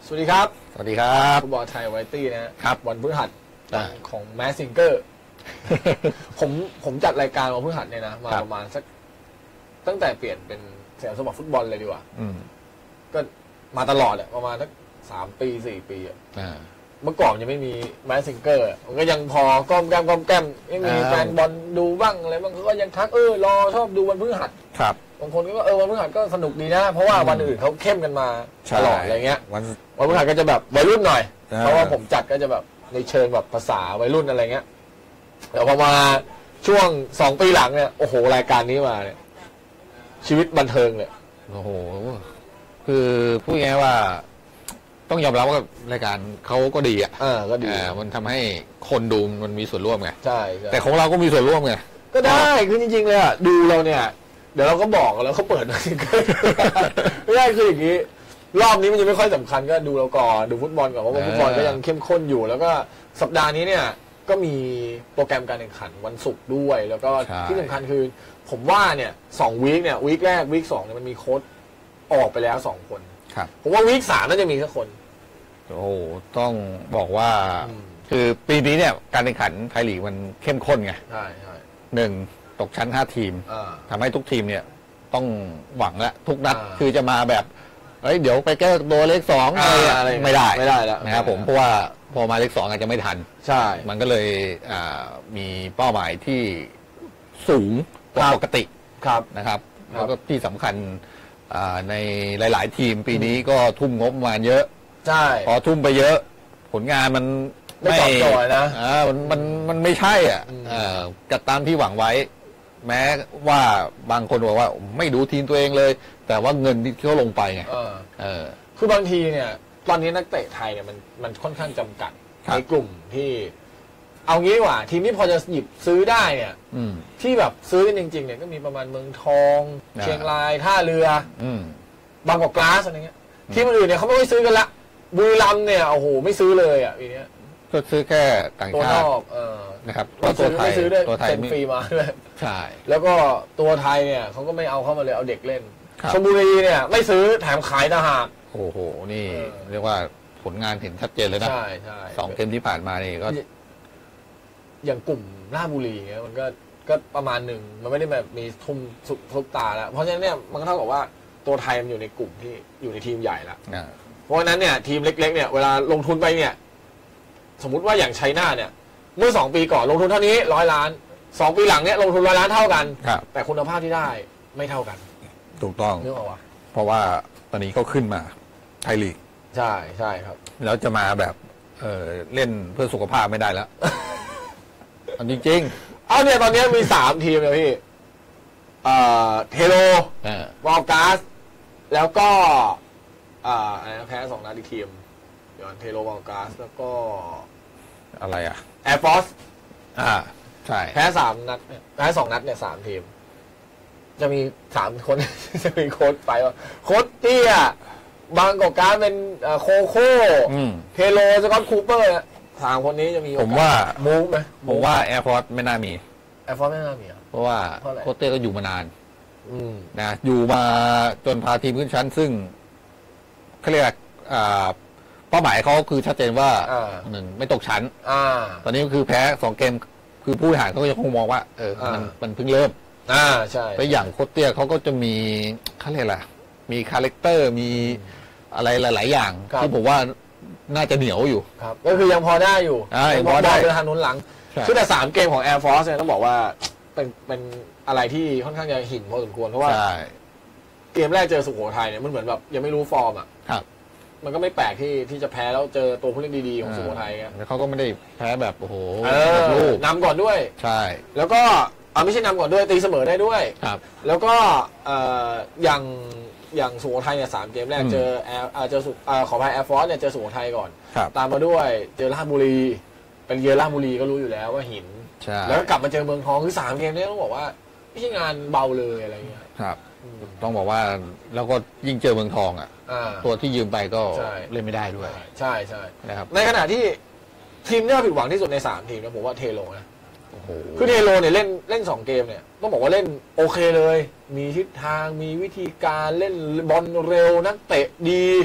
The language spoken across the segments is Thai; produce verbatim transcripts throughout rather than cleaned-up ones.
สวัสดีครับสวัสดีครับฟุตบอลไทยวาไรตี้นะครับวันพฤหัสของแมสซิงเกอร์ผมผมจัดรายการวันพฤหัสเนี่ยนะมาประมาณสักตั้งแต่เปลี่ยนเป็นสยามสปอร์ตฟุตบอลเลยดีกว่าก็มาตลอดอะประมาณสักสามปีสี่ปีอะเมื่อก่อนยังไม่มีแมสซิงเกอร์มันก็ยังพอก้อมแก้มก้อมแก้มไม่มีแฟนบอลดูบ้างอะไรบางคนก็ยังทักเออรอชอบดูวันพฤหัสครับบางคนก็เออวันพฤหัสก็สนุกดีนะเพราะว่าวันอื่นเขาเข้มกันมาตลอดอะไรเงี้ยวันวันพฤหัสก็จะแบบวัยรุ่นหน่อยเพราะว่าผมจัดก็จะแบบในเชิงแบบภาษาวัยรุ่นอะไรเงี้ยแต่พอมาช่วงสองปีหลังเนี่ยโอ้โหรายการนี้มาเนี่ยชีวิตบันเทิงเลยโอ้โหคือพูดง่ายว่าต้องยอมรับว่ารายการเขาก็ดีอ่ะเออก็ดีมันทำให้คนดูมันมีส่วนร่วมไงใช่แต่ของเราก็มีส่วนร่วมไงก็ได้คือจริงๆเลยอ่ะดูเราเนี่ยเดี๋ยวเราก็บอกแล้วเขาเปิดไม่ได้คืออย่างนี้รอบนี้มันยังไม่ค่อยสำคัญก็ดูเราก่อนดูฟุตบอลก่อนเพราะว่าฟุตบอลก็ยังเข้มข้นอยู่แล้วก็สัปดาห์นี้เนี่ยก็มีโปรแกรมการแข่งขันวันศุกร์ด้วยแล้วก็ที่สำคัญคือผมว่าเนี่ยสองวีคเนี่ยวีคแรกวีคสองเนี่ยมันมีโค้ชออกไปแล้วสองคนผมว่าวีคสามน่าจะมีสักคนโอ้ต้องบอกว่าคือปีนี้เนี่ยการแข่งขันไทยลีกมันเข้มข้นไงใช่ใช่หนึ่งตกชั้นห้าทีมทำให้ทุกทีมเนี่ยต้องหวังและทุกนัดคือจะมาแบบเฮ้ยเดี๋ยวไปแก้ตัวเลขสองอะไรไม่ได้ไม่ได้แล้วนะครับผมเพราะว่าพอมาเลขสองอาจจะไม่ทันใช่มันก็เลยมีเป้าหมายที่สูงกว่าปกตินะครับแล้วก็ที่สำคัญในหลายๆทีมปีนี้ก็ทุ่มงบมาเยอะใช่พอทุ่มไปเยอะผลงานมันไม่ตอบโจทย์นะอ่ามันมันมันไม่ใช่อ่ะอ่ากระตามที่หวังไว้แม้ว่าบางคนบอกว่าไม่ดูทีมตัวเองเลยแต่ว่าเงินที่เขาลงไปไงเออคือบางทีเนี่ยตอนนี้นักเตะไทยเนี่ยมันมันค่อนข้างจำกัดในกลุ่มที่เอางี้ดีกว่าทีมที่พอจะหยิบซื้อได้เนี่ยที่แบบซื้อกันจริงๆเนี่ยก็มีประมาณเมืองทองเชียงรายท่าเรือบางกอกกลาสอะไรเงี้ยทีมอื่นเนี่ยเขาไม่ค่อยซื้อกันละบุรีรัมย์เนี่ยโอ้โหไม่ซื้อเลยอ่ะปีนี้ก็ซื้อแค่ต่างชาตินะครับตัวไทยตัวไทยเซ็นฟรีมาด้วยใช่แล้วก็ตัวไทยเนี่ยเขาก็ไม่เอาเข้ามาเลยเอาเด็กเล่นชลบุรีเนี่ยไม่ซื้อแถมขายต่างหากโอ้โหนี่เรียกว่าผลงานเห็นชัดเจนเลยนะใช่ใช่สองเกมที่ผ่านมานี่ก็อย่างกลุ่มราชบุรีเงี้ยมันก็ก็ประมาณหนึ่งมันไม่ได้แบบมีทุ่มทุบตาแล้วเพราะฉะนั้นเนี่ยมันก็เท่ากับว่าตัวไทยมันอยู่ในกลุ่มที่อยู่ในทีมใหญ่แล้วเพราะฉะนั้นเนี่ยทีมเล็กๆเนี่ยเวลาลงทุนไปเนี่ยสมมุติว่าอย่างไชน่าเนี่ยเมื่อสองปีก่อนลงทุนเท่านี้ร้อยล้านสองปีหลังเนี่ยลงทุนร้อยล้านเท่ากันแต่คุณภาพที่ได้ไม่เท่ากันถูกต้องนึกออกป่ะเพราะว่าตอนนี้เขาขึ้นมาไทยลีกใช่ใช่ครับแล้วจะมาแบบเออเล่นเพื่อสุขภาพไม่ได้แล้วจริงๆเอาเนี่ยตอนนี้มีสามทีมเลยพี่เทโลวอลกาสแล้วก็อ่าแพ้สองนัดอีกทีมเดี๋ยวเทโลวอลกาสแล้วก็อะไรอ่ะแอร์ฟอร์สอ่าใช่แพ้สามนัดแพ้สองนัดเนี่ยสามทีมจะมีสามคนจะมีโค้ชไปว่าโค้ชเตี้ยบางกอกการเป็นโคโค่เทโลสกอตคูเปอร์สามคนนี้จะมีผมว่ามูฟไหมผมว่าแอร์ฟอร์สไม่น่ามีแอร์ฟอร์สไม่น่ามีเพราะว่าโค้ชเตี้ยก็อยู่มานานนะอยู่มาจนพาทีมขึ้นชั้นซึ่งเขาเรียกเป้าหมายเขาคือชัดเจนว่าหนึ่งไม่ตกชั้นตอนนี้ก็คือแพ้สองเกมคือผู้บริหารเขาก็ยังคงมองว่าเออมันมันเพิ่งเริ่มอ่าใช่แล้วอย่างโค้ชเตี้ยเขาก็จะมีเขาเรียกอะไรมีคาแรคเตอร์มีอะไรหลายๆอย่างที่ผมว่าน่าจะเหนียวอยู่ครับก็คือยังพอได้อยู่ยังพอได้เดินทางนู้นหลังคือแต่สามเกมของ Air Force เนี่ยต้องบอกว่าเป็นเป็นอะไรที่ค่อนข้างจะหินพอสมควรเพราะว่าเกมแรกเจอสุโขทัยเนี่ยมันเหมือนแบบยังไม่รู้ฟอร์มอ่ะมันก็ไม่แปลกที่ที่จะแพ้แล้วเจอตัวผู้เล่นดีๆของสุโขทัยแล้วเขาก็ไม่ได้แพ้แบบโอ้โหนำก่อนด้วยใช่แล้วก็เอาไม่ใช่นำก่อนด้วยตีเสมอได้ด้วยแล้วก็อย่างอย่างสุโขทัยเนี่ยสามเกมแรกเจอแอร์เจอสุขอพายแอร์ฟอร์สเนี่ยเจอสุโขทัยก่อนตามมาด้วยเจอราชบุรีเป็นเยือนราชบุรีก็รู้อยู่แล้วว่าหินแล้วกลับมาเจอเมืองทองคือสามเกมนี้ต้องบอกว่าไม่ใช่งานเบาเลยอะไรเงี้ยครับต้องบอกว่าแล้วก็ยิ่งเจอเมืองทองอ่ะตัวที่ยืมไปก็เล่นไม่ได้ด้วยใช่ใช่นะครับในขณะที่ทีมที่ผิดหวังที่สุดในสามทีมนะผมว่าเทโลนะคือเทโลเนี่ยเล่นเล่นสองเกมเนี่ยต้องบอกว่าเล่นโอเคเลยมีทิศทางมีวิธีการเล่นบอลเร็วนักเตะดี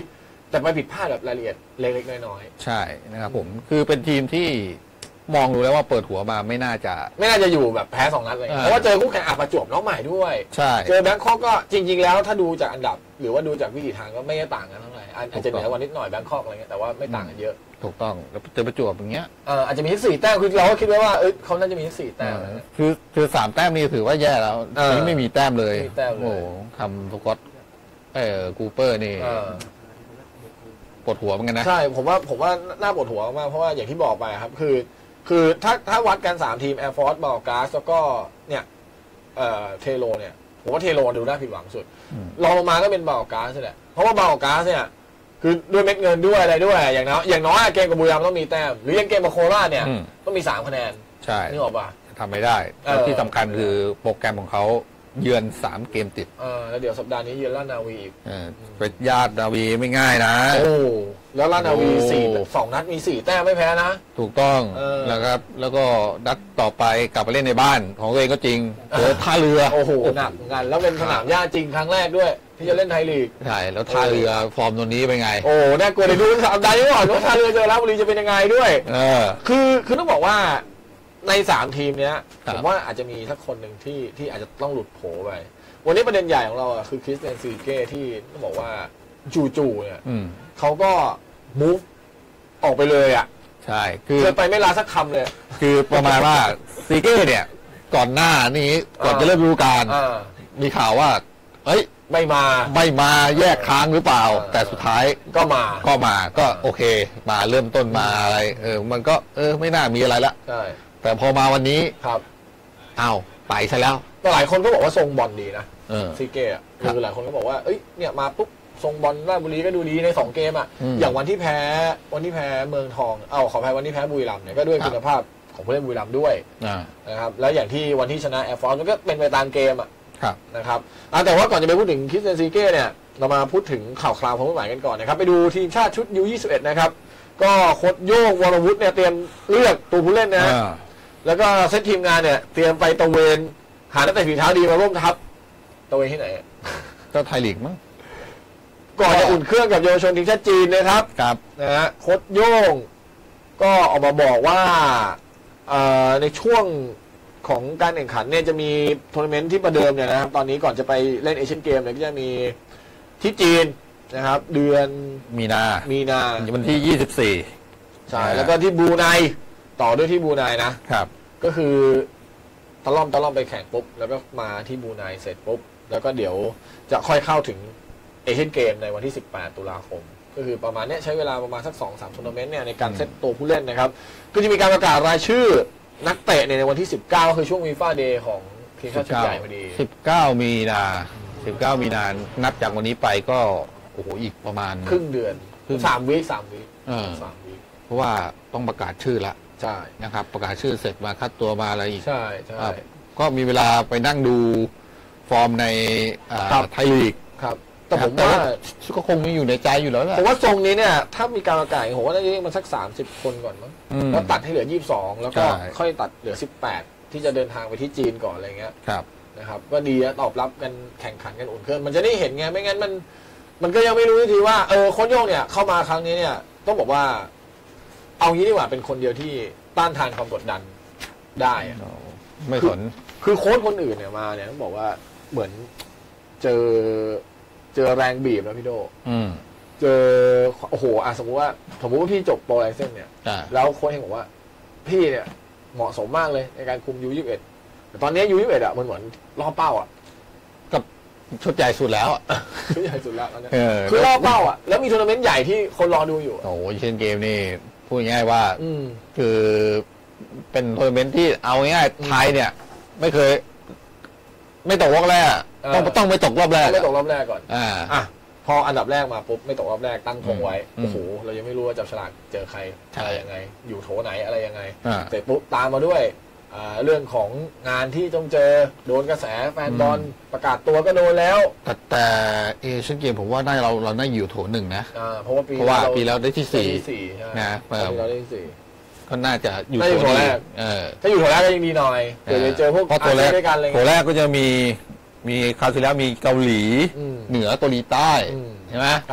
แต่ไปผิดพลาดแบบรายละเอียดเล็กๆน้อยๆใช่นะครับผมคือเป็นทีมที่มองดูแล้วว่าเปิดหัวมาไม่น่าจะไม่น่าจะอยู่แบบแพ้สองนัดเลยเพราะว่าเจอคู่แข่งอาประจวบน้องใหม่ด้วยใช่เจอแบงคอกก็จริงๆแล้วถ้าดูจากอันดับหรือว่าดูจากวิถีทางก็ไม่ได้ต่างกันเท่าไหร่อาจจะเหนือกว่านิดหน่อยแบงคอกอะไรเงี้ยแต่ว่าไม่ต่างกันเยอะถูกต้องแล้วเจอประจวบอย่างเงี้ยอาจจะมีที่สี่แต้มคือเราก็คิดไว้ว่าเออเขาน่าจะมีที่สี่แต้มคือคือสามแต้มนี่ถือว่าแย่แล้วนี่ไม่มีแต้มเลยโอ้ทำสกอตเออกูเปอร์นี่ปวดหัวเหมือนกันนะใช่ผมว่าผมว่าน่าปวดหัวมากเพราะว่าอย่างที่บอกไปครับคือคือถ้าถ้าวัดกันสามทีม Air Force บาลกาสแล้วก็เนี่ยเอ่อเทโลเนี่ยผมว่าเทโลดูน่าผิดหวังสุดรองลงมาก็เป็นบาลกาสใช่แหละเพราะว่าบาลกาสเนี่ยคือด้วยเม็ดเงินด้วยอะไรด้วยอย่างน้อยอย่างน้อยเกมกับบุรีรัมย์ต้องมีแต้มหรือยังเกมกับโคราชเนี่ยต้องมีสามคะแนนใช่นี่ออกป่ะทำไม่ได้แล้วที่สำคัญคือโปรแกรมของเขาเยือนสามเกมติดเออแล้วเดี๋ยวสัปดาห์นี้เยือนราชนาวีอีกเออเป็นญาตินาวีไม่ง่ายนะโอ้แล้วราชนาวีสี่สองนัดมีสี่แต้มไม่แพ้นะถูกต้องนะครับแล้วก็นัดต่อไปกลับไปเล่นในบ้านของตัวเองก็จริงเจอท่าเรือโอ้โหหนักงานแล้วเป็นสนามหญ้าจริงครั้งแรกด้วยที่จะเล่นไทยลีกใช่แล้วท่าเรือฟอร์มตัวนี้เป็นไงโอ้น่ากลัวเลยดูสัปดาห์นี้ก่อนว่าท่าเรือเจอราชบุรีจะเป็นยังไงด้วยเออคือคือต้องบอกว่าในสามทีมเนี้ยผมว่าอาจจะมีสักคนหนึ่งที่ที่อาจจะต้องหลุดโผไปวันนี้ประเด็นใหญ่ของเราอ่ะคือคริสเตียนซีเก้ที่ต้องบอกว่าจู่ๆเนี่ยเขาก็ move ออกไปเลยอ่ะใช่คือเคยไปไม่ลาสักคำเลยคือประมาณว่าซีเก้เนี่ยก่อนหน้านี้ก่อนจะเริ่มฤดูกาลมีข่าวว่าเอ้ยไม่มาไม่มาแยกค้างหรือเปล่าแต่สุดท้ายก็มาก็มาก็โอเคมาเริ่มต้นมาอะไรเออมันก็เออไม่น่ามีอะไรละใช่แต่พอมาวันนี้ครับอ้าวไปซะแล้วแต่หลายคนก็บอกว่าทรงบอลดีนะซีเก้คือหลายคนก็บอกว่าเอ้ยเนี่ยมาปุ๊บทรงบอลราชบุรีก็ดูดีในสองเกมอ่ะอย่างวันที่แพ้วันที่แพ้เมืองทองเอาขอแพ้วันที่แพ้บุรีรัมย์เนี่ยก็ด้วยคุณภาพของผู้เล่นบุรีรัมย์ด้วยนะครับแล้วอย่างที่วันที่ชนะแอร์ฟอร์สมันก็เป็นไปตามเกมอ่ะนะครับแต่ว่าก่อนจะไปพูดถึงคริสเตียนซีเก้เนี่ยเรามาพูดถึงข่าวคราวความเคลื่อนไหวกันก่อนนะครับไปดูทีมชาติชุด ยู ยี่สิบเอ็ด นะครับก็โค้ชโย่งวรวุฒิเนี่ยเตรียมเลือกตัวผู้เล่นนะแล้วก็เซตทีมงานเนี่ยเตรียมไปตะเวนหานักเตะฝีเท้าดีมาร่วมทัพตะเวนที่ไหนก็ไทยลีกมั้งก่อนจะอุ่นเครื่องกับเยาวชนทีมชาติจีนนะครับครับนะฮะโค้ชโย่งก็ออกมาบอกว่าในช่วงของการแข่งขันเนี่ยจะมีทัวร์นาเมนต์ที่ประเดิมเนี่ยนะครับตอนนี้ก่อนจะไปเล่นเอเชียนเกมเนี่ยก็จะมีที่จีนนะครับเดือนมีนามีนาวันที่ยี่สิบสี่ใช่แล้วก็ที่บรูไนต่อด้วยที่บรูไนนะครับก็คือตะล่อมตะล่อมไปแข่งปุ๊บแล้วก็มาที่บรูไนเสร็จปุ๊บแล้วก็เดี๋ยวจะค่อยเข้าถึงเอเชียนเกมในวันที่สิบแปดตุลาคมก็คือประมาณนี้ใช้เวลาประมาณสัก สองถึงสาม ทัวร์นาเมนต์เนี่ยในการเซตตัวผู้เล่นนะครับก็จะมีการประกาศรายชื่อนักเตะในวันที่สิบเก้าคือช่วงวีฟ่าเดย์ของทีมชาติชุดใหญ่พอดีสิบเก้ามีนาสิบเก้ามีนานับจากวันนี้ไปก็โอ้โหอีกประมาณครึ่งเดือนสามวีคสามวีคสามวีคเพราะว่าต้องประกาศชื่อละใช่นะครับประกาศชื่อเสร็จมาคัดตัวมาอะไรอีกใช่ใช่ก็มีเวลาไปนั่งดูฟอร์มในไทยลีกครับแต่ผมว่าก็คงมีอยู่ในใจอยู่แล้วแหละผมว่าทรงนี้เนี่ยถ้ามีการประกาศผมว่าน่าจะเรียกมันสักสามสิบคนก่อนมั้งแล้วตัดให้เหลือยี่สิบสองแล้วก็ค่อยตัดเหลือสิบแปดที่จะเดินทางไปที่จีนก่อนอะไรเงี้ยนะครับก็ดีตอบรับกันแข่งขันกันอุ่นเครื่องมันจะได้เห็นไงไม่งั้นมันมันก็ยังไม่รู้ทีว่าเออโค้ชโย่งเนี่ยเข้ามาครั้งนี้เนี่ยต้องบอกว่าเอางี้ดีกว่าเป็นคนเดียวที่ต้านทานความกดดันได้ไม่สนคือโค้ชคนอื่นเนี่ยมาเนี่ยต้องบอกว่าเหมือนเจอเจอแรงบีบนะพี่โดเจอโอ้โหอ่ะสมมติว่าสมมติว่าพี่จบโปรไลเซนเนี่ยแล้วโค้ชเองบอกว่าพี่เนี่ยเหมาะสมมากเลยในการคุม ยู ยี่สิบเอ็ด แต่ตอนนี้ ยู ยี่สิบเอ็ด อ่ะมันเหมือนล่อเป้าอ่ะกับชุดใหญ่สุดแล้วชุดใหญ่สุดแล้วเนี่ยคือล่อเป้าอ่ะแล้วมีทัวร์นาเมนต์ใหญ่ที่คนรอดูอยู่โอ้โหเช่นเกมนี่พูดง่ายว่าคือเป็นทัวร์นาเมนต์ที่เอาง่ายไทยเนี่ยไม่เคยไม่ตกรอบแรกต้องต้องไม่ตกรอบแรกไม่ตกรอบแรกก่อนอ่าอ่ะพออันดับแรกมาปุ๊บไม่ตกรอบแรกตั้งธงไว้โอ้โหเรายังไม่รู้ว่าจับฉลากเจอใครอะไรยังไงอยู่โถไหนอะไรยังไงเสร็จปุ๊บตามมาด้วยเรื่องของงานที่ต้องเจอโดนกระแสแฟนบอลประกาศตัวก็โดนแล้วแต่แต่เอเชียนเกมผมว่าได้เราเราได้อยู่โถหนึ่งนะเพราะว่าปีเพราะว่าปีแล้วได้ที่สี่นะปีเราได้ที่สี่ก็น่าจะอยู่โถแรกถ้าอยู่โถแรกก็ยังดีหน่อยเดี๋ยวเจอพวกอาเซียนด้วยกันเลยโถแรกก็จะมีมีคราวที่แล้วมีเกาหลีเหนือเกาหลีใต้ใช่ไหมครับ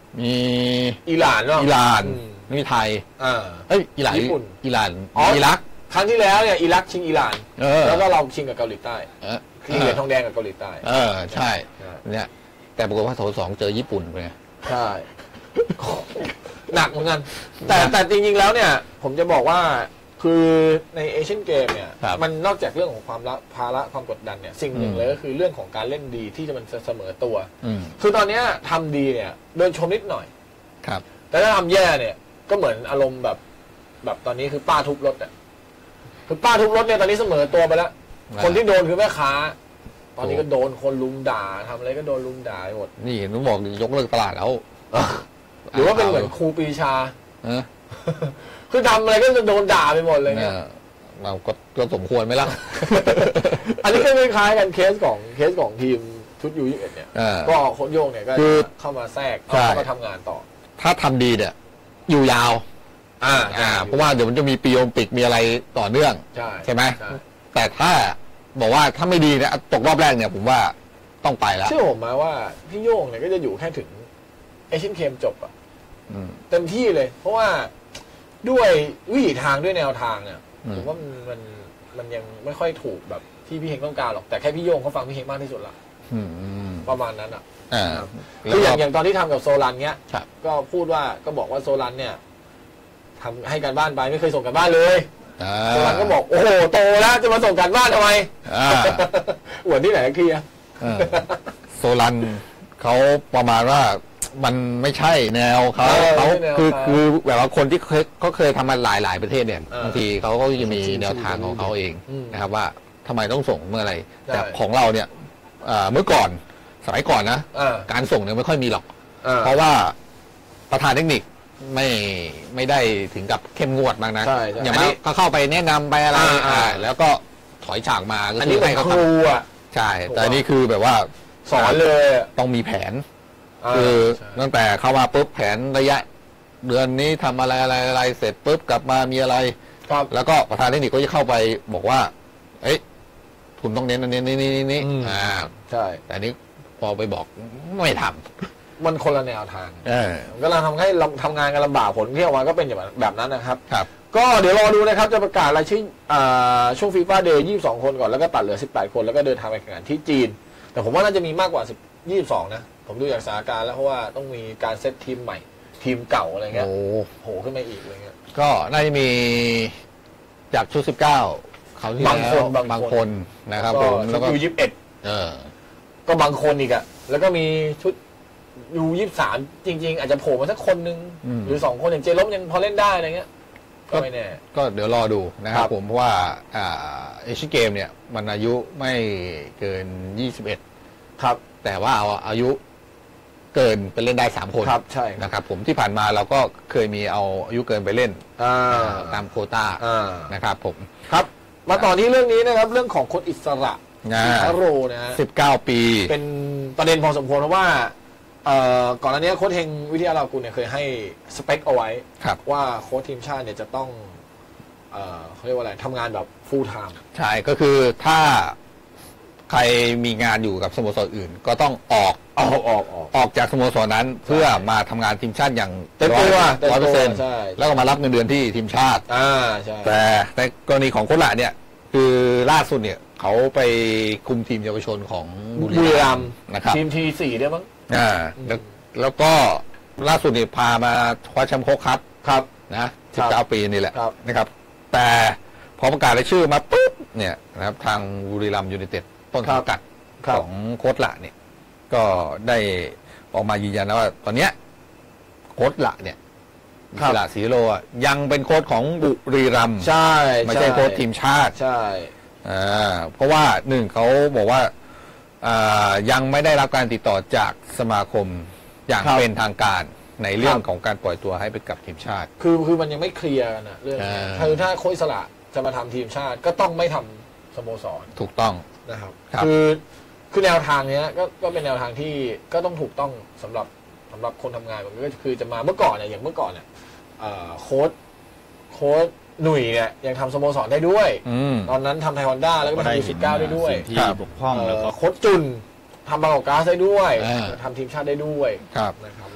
มีอิหร่านอิหร่านมีไทยอ่าเอ้ยอิหร่านญี่ปุ่นอิหร่านอิรักครั้งที่แล้วเนี่ยอิรักชิงอิหร่านแล้วก็เราชิงกับเกาหลีใต้คือเหรียญทองแดงกับเกาหลีใต้เออใช่เนี่ยแต่ปรากฏว่าโถสองเจอญี่ปุ่นไปใช่หนักเหมือนกันแต่แต่จริงๆแล้วเนี่ยผมจะบอกว่าคือในเอเชียนเกมเนี่ยมันนอกจากเรื่องของความละภาระความกดดันเนี่ยสิ่งหนึ่งเลยก็คือเรื่องของการเล่นดีที่จะมันเสมอตัวคือตอนนี้ทำดีเนี่ยเดินชมนิดหน่อยครับแต่ถ้าทำแย่เนี่ยก็เหมือนอารมณ์แบบแบบตอนนี้คือป้าทุบรถอ่ะคือป้าทุบรถเนี่ยตอนนี้เสมอตัวไปแล้วคนที่โดนคือแม่ค้าตอนนี้ก็โดนคนลุมด่าทำอะไรก็โดนลุมด่าหมดนี่หนูบอกยกเลิกตลาดแล้วหรือว่าเป็นเหมือนครูปีชาคือทำอะไรก็จะโดนด่าไปหมดเลยเนี่ยเราก็สมควรไหมล่ะอันนี้ก็คล้ายๆกันเคสของเคสของทีมชุดยูยี่สิบเอ็ดเนี่ยก็โค้ชโย่งเนี่ยก็เข้ามาแทรกเข้ามาทำงานต่อถ้าทำดีเนี่ยอยู่ยาวอ่าอ่าเพราะว่าเดี๋ยวมันจะมีปีโอลิมปิกมีอะไรต่อเนื่องใช่ใช่ไหมแต่ถ้าบอกว่าถ้าไม่ดีเนี่ยตกรอบแรกเนี่ยผมว่าต้องไปแล้วเชื่อผมไหมว่าพี่โย่งเนี่ยก็จะอยู่แค่ถึงเอเชียนเกมจบอ่ะเต็มที่เลยเพราะว่าด้วยวิถีทางด้วยแนวทางเนี่ยผมว่ามันมันมันยังไม่ค่อยถูกแบบที่พี่เฮงต้องการหรอกแต่แค่พี่โย่งเขาฟังพี่เฮงมากที่สุดละประมาณนั้นอ่ะคืออย่างอย่างตอนที่ทำกับโซลันเนี้ยก็พูดว่าก็บอกว่าโซลันเนี่ยทำให้การบ้านไปไม่เคยส่งกันบ้านเลยโซลันก็บอกโอ้โหโตแล้วจะมาส่งกันบ้านทำไมอวดที่ไหนเคลียร์โซลันเขาประมาณว่ามันไม่ใช่แนวเขาเขาคือคือแบบว่าคนที่เคยเขาเคยทำมาหลายหลายประเทศเนี่ยบางทีเขาก็จะมีแนวทางของเขาเองนะครับว่าทำไมต้องส่งเมื่อไรแต่ของเราเนี่ยเมื่อก่อนสมัยก่อนนะการส่งเนี่ยไม่ค่อยมีหรอกเพราะว่าประธานเทคนิคไม่ไม่ได้ถึงกับเข้มงวดมากนะอย่างนี้ก็เข้าไปแนะนำไปอะไรแล้วก็ถอยฉากมาอันนี้เป็นครูอ่ะใช่แต่นี่คือแบบว่าสอนเลยต้องมีแผนคือตั้งแต่เข้ามาปุ๊บแผนระยะเดือนนี้ทำอะไรอะไรอะไรเสร็จปุ๊บกลับมามีอะไรแล้วก็ประธานเทคนิคก็จะเข้าไปบอกว่าเอ้ยคุณต้องเน้นอันนี้นี่นี่นี่อ่าใช่แต่นี้พอไปบอกไม่ทำมันคนละแนวทางก็เราทำให้ทำงานกันลำบากผลที่ออกมาก็เป็นแบบนั้นนะครับครับก็เดี๋ยวรอดูนะครับจะประกาศรายชื่อช่วงฟีฟ่าเดย์ยี่สิบสองคนก่อนแล้วก็ตัดเหลือสิบแปดคนแล้วก็เดินทางไปแข่งขันที่จีนแต่ผมว่าน่าจะมีมากกว่ายี่สิบสองนะผมดูจากสถานการณ์แล้วเพราะว่าต้องมีการเซตทีมใหม่ทีมเก่าอะไรเงี้ยโอ้โหขึ้นมาอีกอะไรเงี้ยก็น่าจะมีจากชุดสิบเก้าเขาที่บางคนบางคนนะครับผมแล้วก็ยูยี่สิบเอ็ดก็บางคนอีกอะแล้วก็มีชุดยูยี่สิบสามจริงๆอาจจะโผล่มาสักคนนึงหรือสองคนอย่างเจล้มยังพอเล่นได้อะไรเงี้ยก็ไม่แน่ก็เดี๋ยวรอดูนะครับผมเพราะว่าเอเชียนเกมเนี่ยมันอายุไม่เกินยี่สิบเอ็ดครับแต่ว่าเอาอายุเกินไปเล่นได้สามคนครับใช่นะครับผมที่ผ่านมาเราก็เคยมีเอาอายุเกินไปเล่นตามโควต้านะครับผมครับมาต่อที่เรื่องนี้นะครับเรื่องของคนอิสระอิสโรนะสิบเก้าปีเป็นประเด็นพอสมควรเพราะว่าก่อนหน้านี้โค้ชเฮงวิทยาลากุลเนี่ยเคยให้สเปคเอาไว้ว่าโค้ชทีมชาติเนี่ยจะต้องเขาเรียกว่าอะไรทำงานแบบ full time ใช่ก็คือถ้าใครมีงานอยู่กับสโมสรอื่นก็ต้องออกออกออกออกออกจากสโมสรนั้นเพื่อมาทำงานทีมชาติอย่างเต็มตัวร้อยเปอร์เซ็นต์แล้วก็มารับเงินเดือนที่ทีมชาติอ่าใช่แต่ในกรณีของโค้ชละเนี่ยคือล่าสุดเนี่ยเขาไปคุมทีมเยาวชนของบุรีรัมย์นะครับทีมทีสี่ได้มั้งอ่าแล้วแล้วก็ล่าสุดเนี่ยพามาคว้าแชมป์โค้ชครับครับนะสิบเก้าปีนี่แหละนะครับแต่พอประกาศรายชื่อมาปุ๊บเนี่ยนะครับทางบุรีรัมย์ยูไนเต็ดต้นสังกัดของโค้ชละเนี่ยก็ได้ออกมายืนยันว่าตอนเนี้ยโค้ชละเนี่ยศิลาศรีโลยังเป็นโค้ชของบุรีรัมย์ใช่ไม่ใช่โค้ชทีมชาติใช่อ่าเพราะว่าหนึ่งเขาบอกว่าอ่ายังไม่ได้รับการติดต่อจากสมาคมอย่างเป็นทางการในเรื่องของการปล่อยตัวให้ไปกับทีมชาติคือคือมันยังไม่เคลียร์นะเรื่องคือถ้าโค้ชอิสระจะมาทำทีมชาติก็ต้องไม่ทำสโมสรถูกต้องนะครับคือคือแนวทางเนี้ยก็ก็เป็นแนวทางที่ก็ต้องถูกต้องสำหรับสำหรับคนทำงานก็คือจะมาเมื่อก่อนเนี่ยอย่างเมื่อก่อนเนี่ยโค้ชโค้ชหนุ่ยเนี่ยยังทำสโมสรได้ด้วยตอนนั้นทำไทยฮอนด้าแล้วก็มาทำยูสิบเก้าได้ด้วยที่บกพร่องแล้วก็โค้ชจุนทำบางกอกก๊าซได้ด้วยทำทีมชาติได้ด้วยครับนะครับ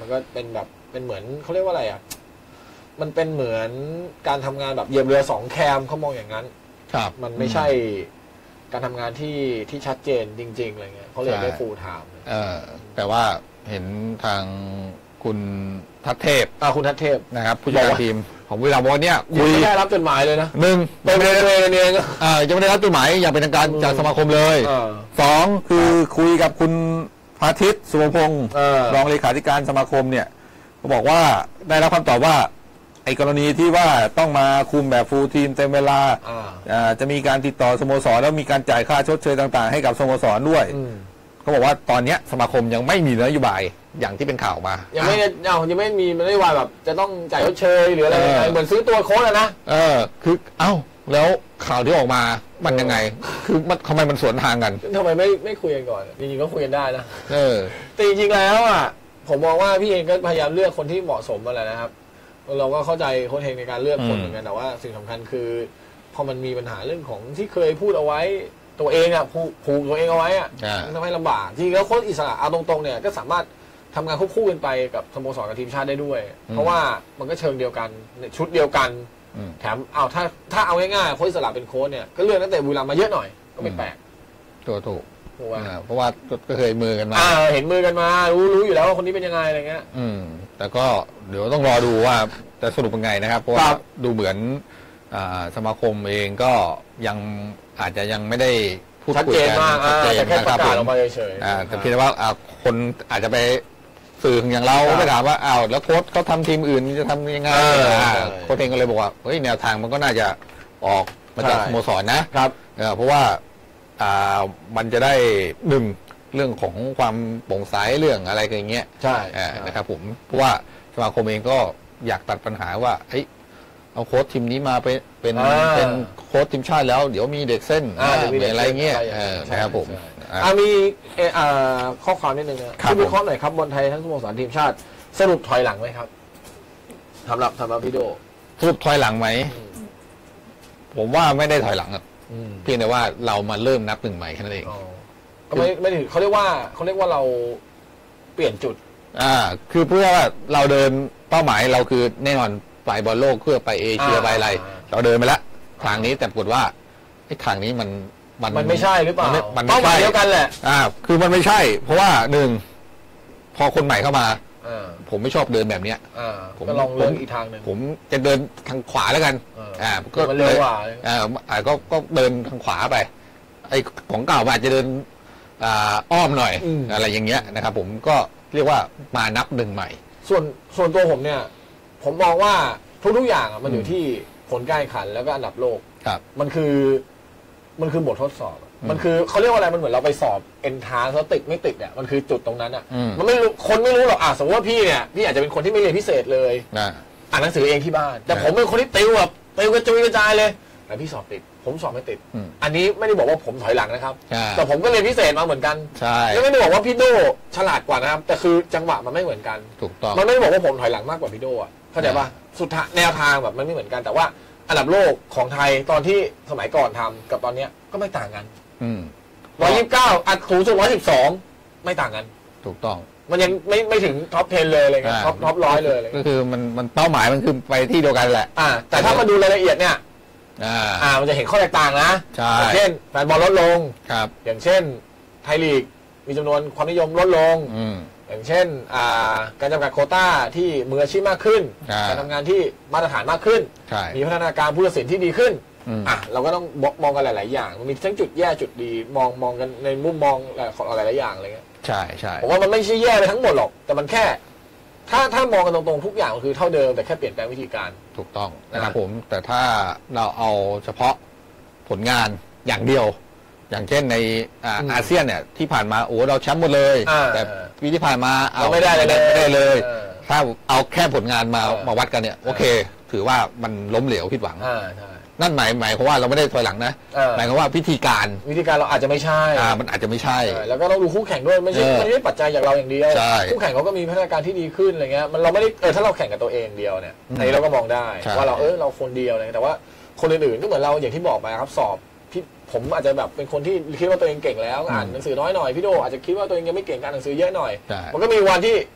มันก็เป็นแบบเป็นเหมือนเขาเรียกว่าอะไรอ่ะมันเป็นเหมือนการทำงานแบบเหยียบเรือสองแคมเขามองอย่างนั้นครับมันไม่ใช่การทำงานที่ที่ชัดเจนจริงๆอะไรเงี้ยเขาเรียกได้ฟูลไทม์เออแต่ว่าเห็นทางคุณทัศเทพอ่าคุณทัศเทพนะครับผู้จัดการทีมของบุรีรัมย์วันนี้คุยไม่ได้รับจดหมายเลยนะหนึ่งไม่ได้เลยเองอ่ายังไม่ได้รับจดหมายอย่างเป็นทางการจากสมาคมเลยสองคือคุยกับคุณพาทิตสุภพงศ์รองเลขาธิการสมาคมเนี่ยก็บอกว่าได้รับคำตอบว่าไอ้กรณีที่ว่าต้องมาคุมแบบฟูลทีมเต็มเวลาจะมีการติดต่อสโมสรแล้วมีการจ่ายค่าชดเชยต่างๆให้กับสโมสรด้วยเขาบอกว่าตอนนี้สมาคมยังไม่มีนโยบายอย่างที่เป็นข่าวมายังไม่เอายังไม่มีนโยบายแบบจะต้องจ่ายชดเชยหรืออะไรเหมือนซื้อตัวโค้ชนะเออคือเอ้าแล้วข่าวที่ออกมามันยังไงคือมันทำไมมันสวนทางกันทำไมไม่ไม่คุยกันก่อนจริงๆก็คุยกันได้นะเออแต่จริงๆแล้วอ่ะผมมองว่าพี่เองก็พยายามเลือกคนที่เหมาะสมมาแหละนะครับเราก็เข้าใจโค้ชเองในการเลือกคนเหมือนกันแต่ว่าสิ่งสำคัญคือพอมันมีปัญหาเรื่องของที่เคยพูดเอาไว้ตัวเองอ่ะผูกตัวเองเอาไว้อ่ะทำให้ลำบากจริงแล้วโค้ชอิสระเอาตรงๆเนี่ยก็สามารถทำงานควบคู่กันไปกับสโมสรกับทีมชาติได้ด้วยเพราะว่ามันก็เชิงเดียวกันชุดเดียวกันแถมเอาถ้าถ้าเอาง่ายๆโค้ชอิสระเป็นโค้ชเนี่ยก็เลือกนักเตะบุรีรัมย์มาเยอะหน่อยก็ไม่แปลกตัวถูกเพราะว่าก็เคยมือกันมาเห็นมือกันมารู้รู้อยู่แล้วว่าคนนี้เป็นยังไงอะไรเงี้ยอืมแต่ก็เดี๋ยวต้องรอดูว่าจะสรุปเป็นไงนะครับเพราะว่าดูเหมือนสมาคมเองก็ยังอาจจะยังไม่ได้พูดคุยกันชัดเจนนะครับผมแต่เพียงแต่ว่าคนอาจจะไปสื่ออย่างเราไปถามว่าอ้าวแล้วโค้ชเขาทำทีมอื่นจะทำยังไงโค้ชเองก็เลยบอกว่าเฮ้ยแนวทางมันก็น่าจะออกมาจากสโมสรนะครับเพราะว่ามันจะได้หนึ่งเรื่องของความโปร่งใสเรื่องอะไรอย่างเงี้ยใช่นะครับผมเพราะว่าสมาคมเองก็อยากตัดปัญหาว่าเฮ้ยเอาโค้ชทีมนี้มาเป็นเป็นเป็นโค้ชทีมชาติแล้วเดี๋ยวมีเด็กเส้นอะไรเงี้ยนะครับผมมีข้อความนิดนึงนะที่วิเคราะห์หน่อยครับบอลไทยทั้งสโมสรทีมชาติสรุปถอยหลังไหมครับสำหรับสำหรับพี่โดสรุปถอยหลังไหมผมว่าไม่ได้ถอยหลังครับเพียงแต่ว่าเรามาเริ่มนับหนึ่งใหม่แค่นั้นเองก็ไม่ไม่ถึงเขาเรียกว่าเขาเรียกว่าเราเปลี่ยนจุดอ่าคือเพื่อว่าเราเดินเป้าหมายเราคือแน่นอนไปบอลโลกเพื่อไปเอเชียไปอะไรเราเดินไปแล้วทางนี้แต่ปรากฏว่าไอ้ทางนี้มันมันมันไม่ใช่หรือเปล่าเป้าหมายเดียวกันแหละอ่าคือมันไม่ใช่เพราะว่าหนึ่งพอคนใหม่เข้ามาผมไม่ชอบเดินแบบเนี้ยผมลองเดินอีกทางหนึ่งผมจะเดินทางขวาแล้วกันอ่าก็เร็วกว่าอ่าก็ก็เดินทางขวาไปไอ้ของเก่าอาจจะเดินอ่าอ้อมหน่อยอะไรอย่างเงี้ยนะครับผมก็เรียกว่ามานับหนึ่งใหม่ส่วนส่วนตัวผมเนี่ยผมมองว่าทุกๆอย่างมันอยู่ที่ผลการแข่งขันแล้วก็อันดับโลกมันคือมันคือบททดสอบมันคือเขาเรียกว่าอะไรมันเหมือนเราไปสอบเอนทรานซ์แล้วติดไม่ติดเนี่ยมันคือจุดตรงนั้นอ่ะมันไม่รู้คนไม่รู้หรอกอ่ะสมมติว่าพี่เนี่ยพี่อาจจะเป็นคนที่ไม่เรียนพิเศษเลยอ่านหนังสือเองที่บ้านแต่ผมเป็นคนที่ติวแบบติวกระจุยกระจายเลยแต่พี่สอบติดผมสอบไม่ติดอันนี้ไม่ได้บอกว่าผมถอยหลังนะครับแต่ผมก็เรียนพิเศษมาเหมือนกันแล้วไม่ได้บอกว่าพี่โดฉลาดกว่านะครับแต่คือจังหวะมันไม่เหมือนกันถูกต้องมันไม่ได้บอกว่าผมถอยหลังมากกว่าพี่โดอ่ะเข้าใจป่ะสุดท้ายแนวทางแบบมันไม่เหมือนกันแต่ว่าอันดับโลกของไทยตอนที่สมัยก่อนทำกับตอนนี้ก็ไม่ต่างกันร้อยยี่สิบเก้าอัดสูงสุดร้อยสิบสองไม่ต่างกันถูกต้องมันยังไม่ไม่ถึงท็อปสิบเลยอะไรเงี้ยท็อปท็อปร้อยเลยก็คือมันมันเป้าหมายมันคือไปที่เดียวกันแหละอ่าแต่ถ้ามาดูรายละเอียดเนี่ยอ่าอ่ามันจะเห็นข้อแตกต่างนะอย่างเช่นแฟนบอลลดลงครับอย่างเช่นไทยลีกมีจำนวนความนิยมลดลงอย่างเช่นการจำกัดโควต้าที่มืออาชีพมากขึ้นการทำงานที่มาตรฐานมากขึ้นมีพัฒนาการผู้ตัดสินที่ดีขึ้นอ่ะเราก็ต้องมองกันหลายๆอย่างมันมีทั้งจุดแย่จุดดีมองมองกันในมุมมองของหลายๆอย่างอะไรเงี้ยใช่ใช่ผมว่ามันไม่ใช่แย่ไปทั้งหมดหรอกแต่มันแค่ถ้าถ้ามองกันตรงๆทุกอย่างคือเท่าเดิมแต่แค่เปลี่ยนแปลงวิธีการถูกต้องนะครับผมแต่ถ้าเราเอาเฉพาะผลงานอย่างเดียวอย่างเช่นในอาเซียนเนี่ยที่ผ่านมาโอ้เราแชมป์หมดเลยแต่ปีที่ผ่านมาเอาไม่ได้เลยไม่ได้เลยถ้าเอาแค่ผลงานมามาวัดกันเนี่ยโอเคถือว่ามันล้มเหลวผิดหวังนั่นหมายหมายความว่าเราไม่ได้ถอยหลังนะหมายความว่าวิธีการวิธีการเราอาจจะไม่ใช่อ่ามันอาจจะไม่ใช่แล้วก็ต้องดูคู่แข่งด้วยไม่ใช่ไม่ใช่ปัจจัยจากเราอย่างเดียวคู่แข่งเขาก็มีพัฒนาการที่ดีขึ้นอะไรเงี้ยมันเราไม่ได้เออถ้าเราแข่งกับตัวเองเดียวเนี่ยอันนี้เราก็มองได้ว่าเราเออเราคนเดียวเลยแต่ว่าคนอื่นๆก็เหมือนเราอย่างที่บอกไปครับสอบผมอาจจะแบบเป็นคนที่คิดว่าตัวเองเก่งแล้วอ่านหนังสือน้อยหน่อยพี่โดอาจจะคิดว่าตัวเองยังไม่เก่งการหนังสือเยอะหน่อยมันก็มีวันที่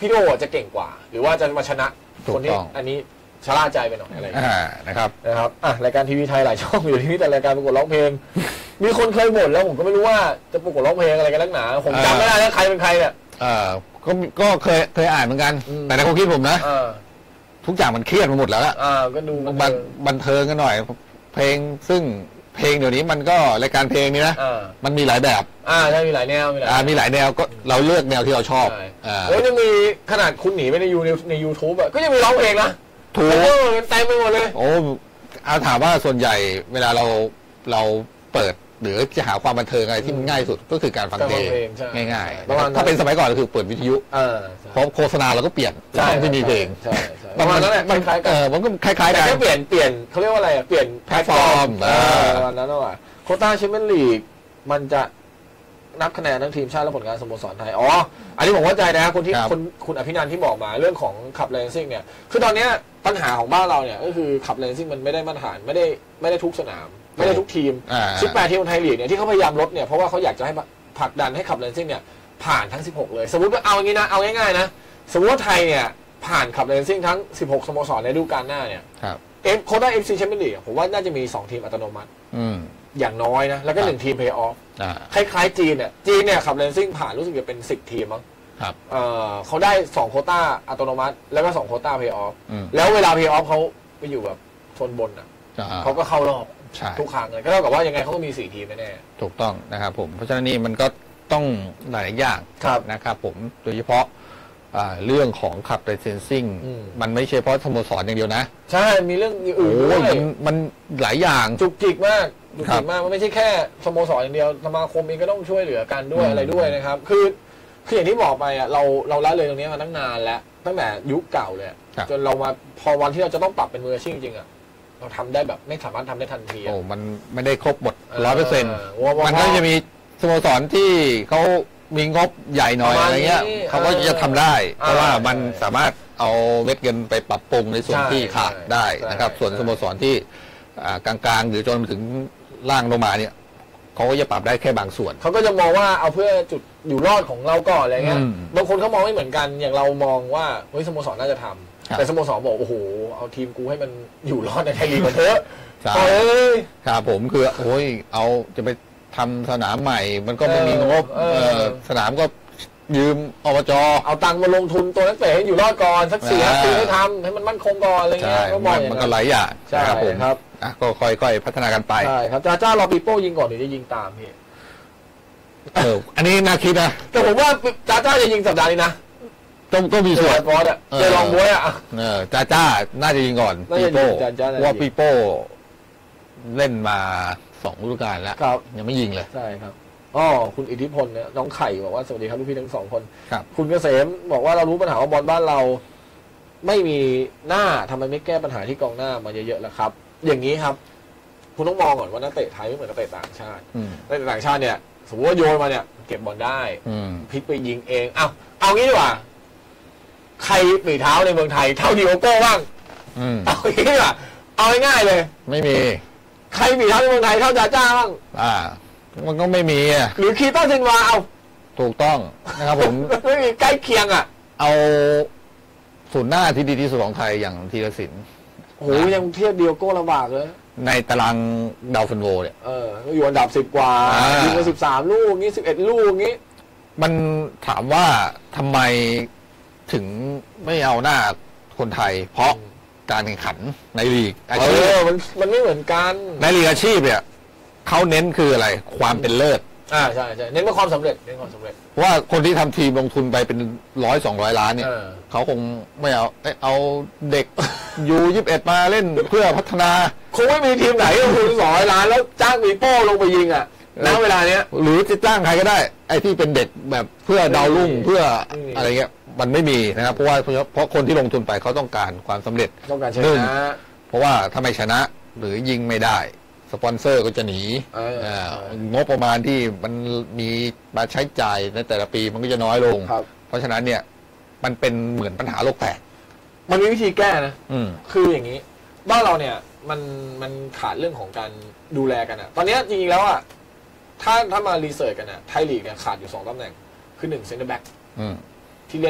พี่โดจะเก่งกว่า หรือว่าจะมาชนะคนที่อันนี้ชะล่าใจไปหน่อยอะไรนะครับนะครับอ่ะรายการทีวีไทยหลายช่องอยู่ที่นี่แต่รายการประกวดร้องเพลงมีคนเคยบ่นแล้วผมก็ไม่รู้ว่าจะประกวดร้องเพลงอะไรกันนักหนาผมจำไม่ได้แล้วใครเป็นใครเนี่ยอ่าก็ก็เคยเคยอ่านเหมือนกันแต่ในความคิดผมนะทุกอย่างมันเครียดมาหมดแล้วล่ะก็ดูบันเทิงกันหน่อยเพลงซึ่งเพลงเดี๋ยวนี้มันก็รายการเพลงนี่นะมันมีหลายแบบอ่าใช่มีหลายแนวมีหลายอ่ามีหลายแนวก็เราเลือกแนวที่เราชอบอ่าแล้วยังมีขนาดคุณหนีไปในยูในยูทูบอ่ะก็ยังมีร้องเพลงนะถูกเต็มไปหมดเลยโอ้เอาถามว่าส่วนใหญ่เวลาเราเราเปิดหรือจะหาความบันเทิงอะไรที่ง่ายสุดก็คือการฟังเพลงง่ายๆถ้าเป็นสมัยก่อนก็คือเปิดวิทยุเพราะโฆษณาเราก็เปลี่ยนที่มีเพลงประมาณนั้นแหละมันคล้ายกันมันก็คล้ายๆกันแค่เปลี่ยนเปลี่ยนเขาเรียกว่าอะไรเปลี่ยนแพลตฟอร์มประมาณนั้นว่าโควต้าแชมเปี้ยนลีกมันจะนับคะแนนทั้งทีมชาติและผลงานสโมสรไทยอ๋ออันนี้ผมเข้าใจนะคนที่คนคุณอภินันท์ที่บอกมาเรื่องของขับเลนซิ่งเนี่ยคือตอนนี้ปัญหาของบ้านเราเนี่ยก็คือขับเลนซิ่งมันไม่ได้มาตรฐานไม่ได้ไม่ได้ทุกสนามไม่ได้ทุกทีมสิบแปดทีมไทยลีกเนี่ยที่เขาพยายามลดเนี่ยเพราะว่าเขาอยากจะให้ผลักดันให้ขับเลนซิ่งเนี่ยผ่านทั้งสิบหกเลยสมมติว่าเอาอย่างนี้นะเอาง่ายๆนะสมมติว่าไทยเนี่ยผ่านขับเลนซิ่งทั้งสิบหกสโมสรในฤดูกาลหน้าเนี่ยเอฟโค้ต้าเอฟซีแชมเปี้ยนลีกผมว่าน่าจะมีสองทีมอัตโนมัติอย่างน้อยนะแล้วก็หนึ่งทีมเพย์ออฟคล้ายๆจีนเนี่ยจีนเนี่ยขับเลนซิ่งผ่านรู้สึกจะเป็นสิบทีมมั้งเขาได้สองโควต้าอัตโนมัติแล้วก็สองโควต้าเพย์ออฟแล้วเวลาเพย์ออฟเขาไปอยู่แบบโซนบนอ่ะเขาก็เข้ารอบทุกครั้งเลยก็เท่ากับว่ายังไงเขาก็มีสี่ทีมแน่ๆถูกต้องนะครับผมเพราะฉะนั้นนี่มันก็ต้องหลายอย่างนะครับผมโดยเฉพาะเรื่องของขับเลนซิ่งมันไม่ใช่เพราะสโมสรอย่างเดียวนะใช่มีเรื่องอื่นด้วยมันหลายอย่างจุกจิกมากจุกจิกมากมันไม่ใช่แค่สโมสรอย่างเดียวสมาคมเองก็ต้องช่วยเหลือกันด้วยอะไรด้วยนะครับคือคืออย่างที่บอกไปอ่ะเราเราละเลยตรงนี้มาตั้งนานแล้วตั้งแต่ยุคเก่าเลยจนเรามาพอวันที่เราจะต้องปรับเป็นมืออาชีพจริงอ่ะเราทำได้แบบไม่สามารถทำได้ทันทีโอ้มันไม่ได้ครบหมดร้อยเปอร์เซ็นต์มันก็จะมีสโมสรที่เขามีงบใหญ่หน่อยอะไรเงี้ยเขาก็จะทำได้เพราะว่ามันสามารถเอาเม็ดเงินไปปรับปรุงในส่วนที่ขาดได้นะครับส่วนสโมสรที่กลางๆหรือจนถึงล่างลงมาเนี่ยเขาก็จะปรับได้แค่บางส่วนเขาก็จะมองว่าเอาเพื่อจุดอยู่รอดของเราก่อนอะไรเงี้ยบางคนเขามองไม่เหมือนกันอย่างเรามองว่าเฮ้ยสโมสรน่าจะทำแต่สโมสรบอกโอ้โหเอาทีมกูให้มันอยู่รอดในไทยลีกมาเถอะใช่ครับผมคือโอ้ยเอาจะไปทำสนามใหม่มันก็ไม่มีงบสนามก็ยืมอบจ. เอาตังค์มาลงทุนตัวนักเตะให้อยู่รอดก่อนสักสี่ห้าปีให้ทำให้มันมั่นคงก่อนอะไรเงี้ยก็มองมันก็หลายอย่างใช่ครับก็ค่อยๆพัฒนากันไปใช่ครับจ้าจ้ารอปีโป้ยิงก่อนหรือจะยิงตามพี่เอออันนี้น่าคิดนะแต่ผมว่าจ้าจ้าจะยิงสัปดาห์นี้นะต้องต้องมีส่วนฟอสอ่ะเจอลองบวยอ่ะเออจ้าจ้าน่าจะยิงก่อนปีโป้ว่าปีโป้เล่นมาสองฤดูกาลแล้วยังไม่ยิงเลยใช่ครับอ๋อคุณอิทธิพลเนี่ยน้องไข่บอกว่าสวัสดีครับพี่ทั้งสองคนครับคุณเกษมบอกว่าเรารู้ปัญหาว่าบอลบ้านเราไม่มีหน้าทำไมไม่แก้ปัญหาที่กองหน้ามาเยอะๆล่ะครับอย่างนี้ครับคุณต้องมองก่อนว่านักเตะไทยไม่เหมือนนักเตะต่างชาตินักเตะต่างชาติเนี่ยสมมติว่าโยนมาเนี่ยเก็บบอลได้พลิกไปยิงเองเอาเอางี้ดีกว่าใครฝีเท้าในเมืองไทยเท่าดิโอโก้บ้างเอางี้ดีกว่าเอาง่ายๆเลยไม่มีใครฝีเท้าในเมืองไทยเท่าจ้าจ้าบ้างอ่ามันก็ไม่มีอ่ะหรือคีต้าซินวาเอาถูกต้องนะครับผมไม่มีใกล้เคียงอ่ะเอาศูนย์หน้าที่ดีที่สุดของไทยอย่างธีรศิลป์โหยังเทียบเดียวโก้ลำบากเลยในตารางดาวฟันโวเนี่ยเอออยู่อันดับสิบกว่ายิงมาสิบสามลูกงี้สิบเอ็ดลูกงี้มันถามว่าทำไมถึงไม่เอาหน้าคนไทยเพราะการแข่งขันในลีกอาชีพมันมันไม่เหมือนกันในลีกอาชีพเนี่ยเขาเน้นคืออะไรความเป็นเลิศอ่าใช่ใช่เน้นว่าความสำเร็จเน้นความสำเร็จว่าคนที่ทำทีมลงทุนไปเป็นร้อยสองร้อยล้านเนี่ยเขาคงไม่เอาเอาเด็กยูยี่สิบเอ็ดมาเล่นเพื่อพัฒนาคงไม่มีทีมไหนลงทุนสองร้อยล้านแล้วจ้างมีโป้ลงไปยิงอ่ะณเวลาเนี้ยหรือจะจ้างใครก็ได้ไอ้ที่เป็นเด็กแบบเพื่อดาวรุ่งเพื่ออะไรเงี้ยมันไม่มีนะครับเพราะว่าเพราะคนที่ลงทุนไปเขาต้องการความสำเร็จต้องการชนะเพราะว่าถ้าไม่ชนะหรือยิงไม่ได้สปอนเซอร์ก็จะหนีงบประมาณที่มันมีมาใช้จ่ายในแต่ละปีมันก็จะน้อยลงเพราะฉะนั้นเนี่ยมันเป็นเหมือนปัญหาโลกแตกมันมีวิธีแก้นะคืออย่างนี้บ้านเราเนี่ยมันมันขาดเรื่องของการดูแลกันอะตอนนี้จริงๆแล้วอะถ้าถ้ามารีเสิร์ชกันอะไทยลีกเนี่ยขาดอยู่สองตำแหน่งคือหนึ่งเซนเตอร์แบ็กที่เล่นแบบ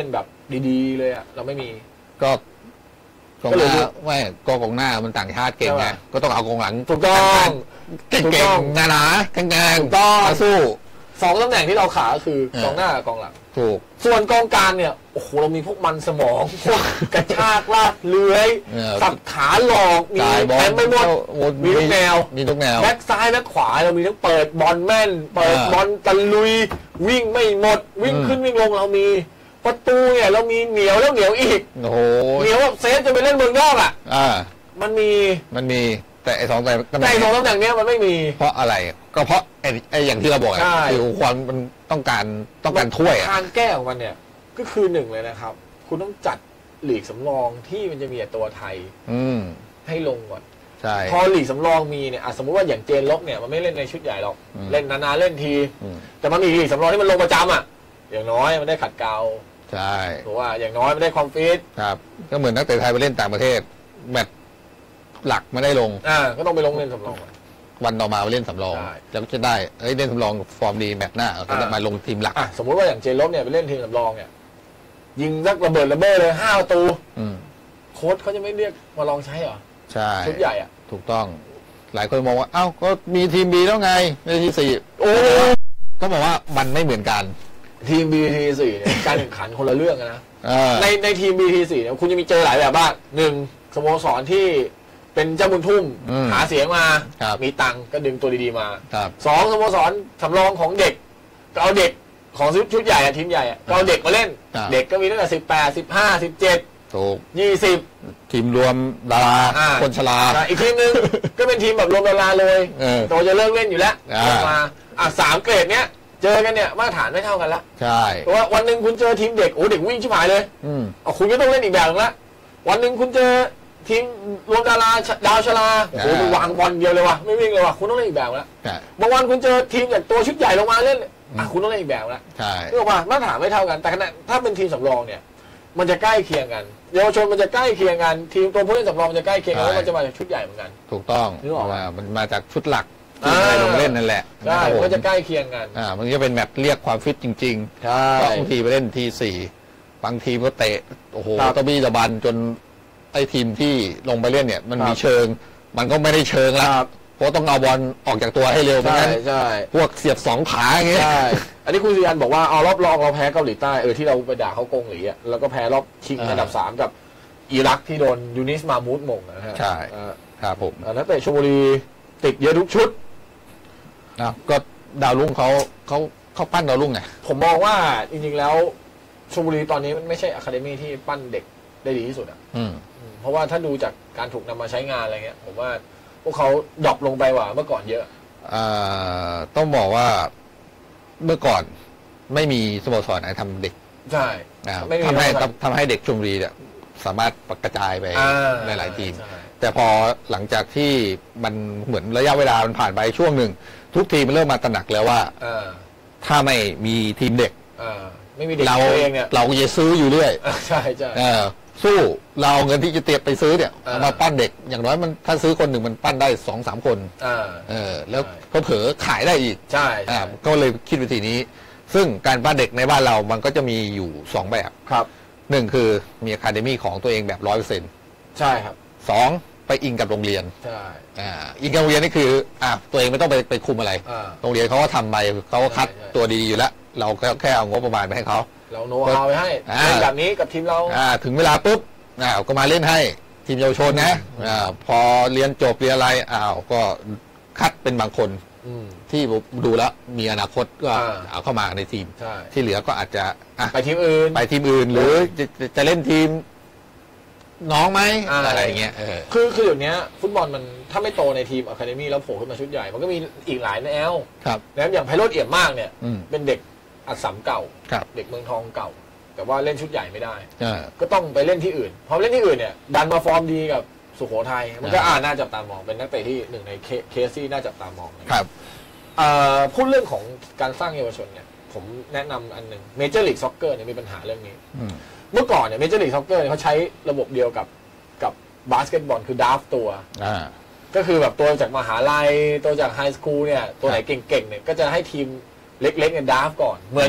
ดีๆเลยอะเราไม่มีก็กองหน้าไม่ก็กองหน้ามันต่างชาติเก่งไงก็ต้องเอากองหลังถูกต้องเก่งๆหนาๆแข็งๆต้องมาสู้สองตำแหน่งที่เราขาคือกองหน้ากับกองหลังถูกส่วนกองกลางเนี่ยโอ้โหเรามีพวกมันสมองพวกกระชากลากเลื้อยสับขาหลอกมีแทนไม่หมดมีทุกแนวมีทุกแนวแบ็คซ้ายแบ็คขวาเรามีทั้งเปิดบอลแม่นเปิดบอลตะลุยวิ่งไม่หมดวิ่งขึ้นวิ่งลงเรามีประตูเนี่ยเรามีเหนียวแล้วเหนียวอีกโอ้โหเหนียวแบบเซฟจะไปเล่นเมืองนอกอ่ะอ่ามันมีมันมีแต่ไอ้สองแต่แต่ไอ้สองตำแหน่งเนี้ยมันไม่มีเพราะอะไรก็เพราะไอ้ไอ้อย่างที่เราบอกคือความมันต้องการต้องการถ้วยทางแก้ของมันเนี่ยก็คือหนึ่งเลยนะครับคุณต้องจัดหลีกสำรองที่มันจะมีตัวไทยอืมให้ลงก่อนใช่พอหลีกสำรองมีเนี่ยสมมติว่าอย่างเจนลบเนี่ยมันไม่เล่นในชุดใหญ่หรอกเล่นนานๆเล่นทีแต่มันมีหลีกสำรองที่มันลงประจำอ่ะอย่างน้อยมันได้ขัดเกลาใช่เพราะว่าอย่างน้อยมันได้ความฟิตครับก็เหมือนนักเตะไทยไปเล่นต่างประเทศแมตช์หลักไม่ได้ลงอ่าก็ต้องไปลงเล่นสำรองวันต่อมาไปเล่นสำรองแล้วจะได้เอ้ยเล่นสำรองฟอร์มดีแมตช์หน้าก็จะมาลงทีมหลักสมมติว่าอย่างเจนลบเนี่ยไปเล่นทีมสำรองเนี่ยยิงสักระเบิดระเบ้อเลยห้าประตูโค้ชเขาจะไม่เรียกมาลองใช้เหรอใช่ชุดใหญ่อ่ะถูกต้องหลายคนมองว่าเอ้าก็มีทีมบีแล้วไงในทีสี่โอ้ก็บอกว่ามันไม่เหมือนกันทีม บี ที สี่เนี่ยการแข่งขันคนละเรื่องนะในในทีม บี ที สี่เนี่ยคุณจะมีเจอหลายแบบบ้างหนึ่งสโมสรที่เป็นเจ้าบุญทุ่มหาเสียงมามีตังก็ดึงตัวดีๆมาสองสโมสรสำรองของเด็กก็เอาเด็กของชุดใหญ่ทีมใหญ่ก็เอาเด็กมาเล่นเด็กก็มีตั้งแต่สิบแปด สิบห้า สิบเจ็ดถูกยี่สิบทีมรวมดาราคนชราอีกทีมนึงก็เป็นทีมแบบรวมดาราเลยโตจะเลิกเล่นอยู่แล้วมาอ่ะสามเกรดเนี้ยเจอกันเนี่ยมาตรฐานไม่เท่ากันละใช่เพราะว่าวันหนึ่งคุณเจอทีมเด็กโอ้เด็กวิ่งชิบหายเลยอ๋อคุณก็ต้องเล่นอีกแบบนึงละวันหนึ่งคุณเจอทีมรวมดาราดาวชราโอ้โหวางบอลเดียวเลยว่ะไม่วิ่งเลยว่ะคุณต้องเล่นอีกแบบละบางวันคุณเจอทีมอย่างตัวชุดใหญ่ลงมาเล่นอ่ะคุณต้องเล่นอีกแบบละใช่เรื่องว่ามาตรฐานไม่เท่ากันแต่ขณะถ้าเป็นทีมสำรองเนี่ยมันจะใกล้เคียงกันเยาวชนมันจะใกล้เคียงกันทีมตัวผู้เล่นสำรองมันจะใกล้เคียงกันแล้วมันจะมาจากชุดใหญ่เหมือนกันถูกต้องเพราะว่ามันมาจากชุดหลักที่ได้ลงเล่นนั่นแหละใช่มันจะใกล้เคียงกันอ่ามันจะเป็นแมตช์เรียกความฟิตจริงๆใช่บางทีไปเล่นทีสี่บางทีก็เตะโอ้โหตะบี้ตะบันจนไอ้ทีมที่ลงไปเล่นเนี่ยมันมีเชิงมันก็ไม่ได้เชิงแล้วเพราะต้องเอาบอลออกจากตัวให้เร็วเพราะงั้นพวกเสียบสองขาอย่างเงี้ยใช่อันนี้คุณซีอันบอกว่าเอารอบรองเราแพ้เกาหลีใต้เออที่เราไปด่าเขาโกงหลีอ่ะแล้วก็แพ้รอบชิงอันดับสามกับอิรักที่โดนยูนิสมามูดมงนะฮะใช่ครับผมนักเตะชลบุรีติดเยอะทุกชุดนะก็ดาวรุ่งเขาเขาเขาปั้นดาวรุ่งไงผมมองว่าจริงๆแล้วชลบุรีตอนนี้มันไม่ใช่อะคาเดมี่ที่ปั้นเด็กได้ดีที่สุดอ่ะเพราะว่าถ้าดูจากการถูกนำมาใช้งานอะไรเงี้ยผมว่าพวกเขาดรอปลงไปกว่าเมื่อก่อนเยอะอ่าต้องบอกว่าเมื่อก่อนไม่มีสโมสรไหนทำเด็กใช่ทำให้ทำให้เด็กชลบุรีเนี่ยสามารถกระจายไปในหลายทีมแต่พอหลังจากที่มันเหมือนระยะเวลามันผ่านไปช่วงหนึ่งทุกทีมมันเริ่มมาตระหนักแล้วว่าถ้าไม่มีทีมเด็กไม่มีเด็กเราเองเนี่ยเราจะซื้ออยู่เรื่อยใช่ใช่สู้เราเงินที่จะเตรียมไปซื้อเนี่ยมาปั้นเด็กอย่างน้อยมันถ้าซื้อคนหนึ่งมันปั้นได้สองสามคนเออแล้วก็เผลอขายได้อีกใช่ก็เลยคิดวิธีนี้ซึ่งการปั้นเด็กในบ้านเรามันก็จะมีอยู่สองแบบครับหนึ่งคือมีอะคาเดมี่ของตัวเองแบบร้อยเปอร์เซ็นต์ใช่ครับสองไปอิงกับโรงเรียนใช่อ่าอิงกับโรงเรียนนี่คืออ่าตัวเองไม่ต้องไปไปคุมอะไรโรงเรียนเขาก็ทำไปเขาก็คัดตัวดีๆอยู่แล้วเราแค่เอางบประมาณไปให้เขาเราโน้ตเอาไปให้แบบนี้กับทีมเราอ่าถึงเวลาปุ๊บอ้าวก็มาเล่นให้ทีมเยาวชนนะอ่าพอเรียนจบเรียนอะไรอ้าวก็คัดเป็นบางคนที่ดูแล้วมีอนาคตก็เอาเข้ามาในทีมที่เหลือก็อาจจะไปทีมอื่นไปทีมอื่นหรือจะจะเล่นทีมน้องไหมอะไรอย่างเงี้ยคือคืออย่างเนี้ยฟุตบอลมันถ้าไม่โตในทีมอะคาเดมี่แล้วโผล่ขึ้นมาชุดใหญ่มันก็มีอีกหลายแนวแล้วอย่างไพโรจน์เอี่ยมมากเนี่ยเป็นเด็กอัสสัมเก่าเด็กเมืองทองเก่าแต่ว่าเล่นชุดใหญ่ไม่ได้ก็ต้องไปเล่นที่อื่นพอเล่นที่อื่นเนี่ยดันมาฟอร์มดีกับสุโขทัยมันก็อ่าน่าจับตามองเป็นนักเตะที่หนึ่งในเคสที่น่าจับตามองครับพูดเรื่องของการสร้างเยาวชนเนี่ยผมแนะนำอันหนึ่งเมเจอร์ลีกซ็อกเกอร์เนี่ยมีปัญหาเรื่องนี้เมื่อก่อนเนี่ยเมเจอร์ลีกซ็อกเกอร์เขาใช้ระบบเดียวกับกับบาสเกตบอลคือดราฟตัวก็คือแบบตัวจากมหาลัยตัวจากไฮสคูลเนี่ยตัวไหนเก่งๆเนี่ยก็จะให้ทีมเล็กๆเนี่ยดราฟก่อนเหมือน